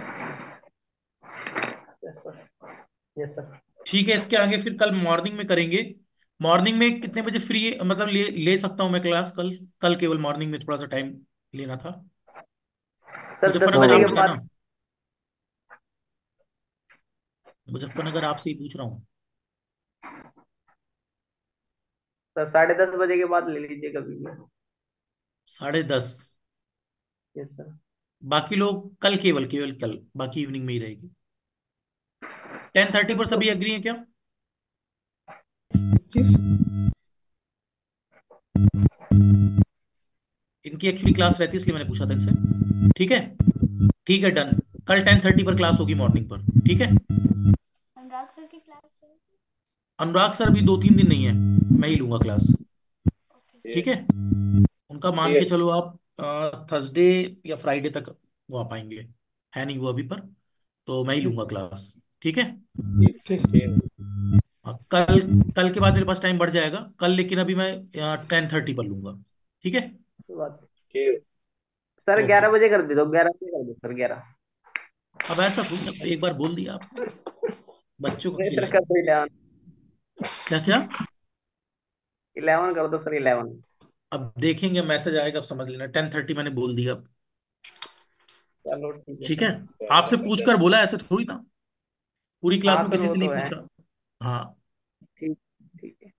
Yes sir. Yes sir. ठीक है, इसके आगे फिर कल मॉर्निंग में करेंगे। मॉर्निंग में कितने बजे फ्री, मतलब ले ले सकता हूँ मैं क्लास कल? कल केवल मॉर्निंग में थोड़ा सा टाइम लेना था। सर दस मुजफ्फरनगर बजे आप के बताना। बाद। मुजफ्फरनगर आपसे ही पूछ रहा हूँ। सर साढ़े दस बजे के बाद ले लीजिए कभी भी। साढ़े दस? Yes sir. बाकी लोग कल, केवल केवल कल, बाकी इवनिंग में ही रहेगी। टेन थर्टी पर तो सभी एग्री हैं क्या? किस इनकी एक्चुअली क्लास रहती है, इसलिए मैंने पूछा था इनसे। ठीक है। ठीक है, डन। कल टेन थर्टी पर क्लास होगी मॉर्निंग पर, ठीक है। अनुराग सर की क्लास है। अनुराग सर भी दो तीन दिन नहीं है, मैं ही लूंगा क्लास। Okay sir. ठीक है। उनका मान के चलो आप, थर्सडे या फ्राइडे तक वो आ पाएंगे। है नहीं वो अभी पर, तो मैं ही लूंगा क्लास। ठीक है। किस हाँ, कल कल के बाद मेरे पास टाइम बढ़ जाएगा कल, लेकिन अभी मैं टेन थर्टी पर लूंगा। ठीक है। कोई बात नहीं। Sir okay. ग्यारह बजे कर दे दो, ग्यारह बजे कर दो सर, ग्यारह। अब ऐसा थोड़ी ना, एक बार बोल दिया आपने, बच्चों को नहीं सर खिलाए। कर दो इलेवन। क्या क्या? इलेवन कर दो सर, इलेवन। अब देखेंगे, मैसेज आएगा, अब समझ लेना, टेन थर्टी मैंने बोल दिया अब। चलो ठीक है ठीक है। सर। आपसे पूछ कर बोला, ऐसे थोड़ी ना, पूरी क्लास हाँ में सर किसी वो से नहीं तो है। पूछा। हाँ। ठीक। ठीक है।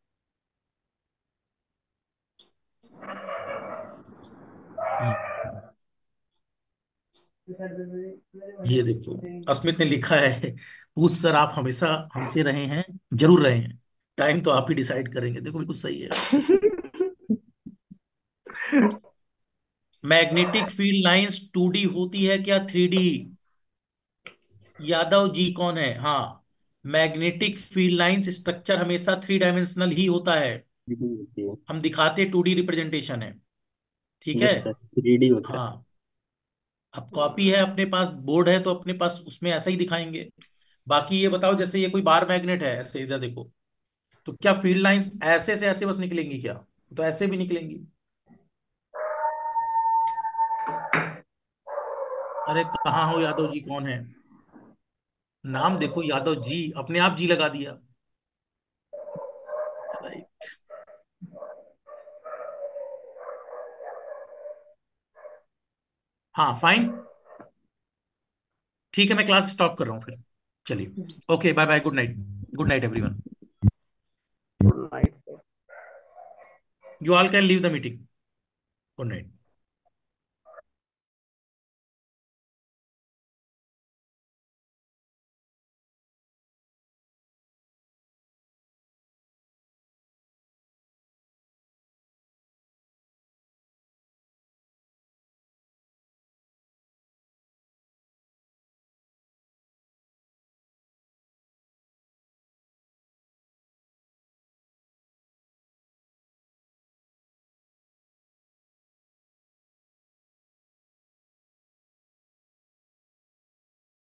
ये देखो, अस्मित ने लिखा है, पूछ सर आप हमेशा हमसे रहे हैं, जरूर रहे हैं, टाइम तो आप ही डिसाइड करेंगे। देखो बिल्कुल सही है। Magnetic field lines two D होती है क्या थ्री डी? यादव जी कौन है? हाँ, मैग्नेटिक फील्ड लाइंस स्ट्रक्चर हमेशा थ्री डायमेंशनल ही होता है। हम दिखाते टू डी रिप्रेजेंटेशन है। ठीक है। यस सर, थ्री डी होता है। हाँ, अब कॉपी है अपने पास, बोर्ड है तो अपने पास उसमें ऐसा ही दिखाएंगे। बाकी ये बताओ, जैसे ये कोई बार मैग्नेट है, ऐसे इधर देखो, तो क्या फील्ड लाइंस ऐसे से ऐसे बस निकलेंगी क्या? तो ऐसे भी निकलेंगी। अरे कहाँ हो यादव जी, कौन है? नाम देखो यादव जी, अपने आप जी लगा दिया। राइट। हाँ, फाइन। ठीक है, मैं क्लास स्टॉप कर रहा हूँ फिर। चलिए, okay, bye bye, good night. Good night everyone. Good night sir. You all can leave the meeting. Good night.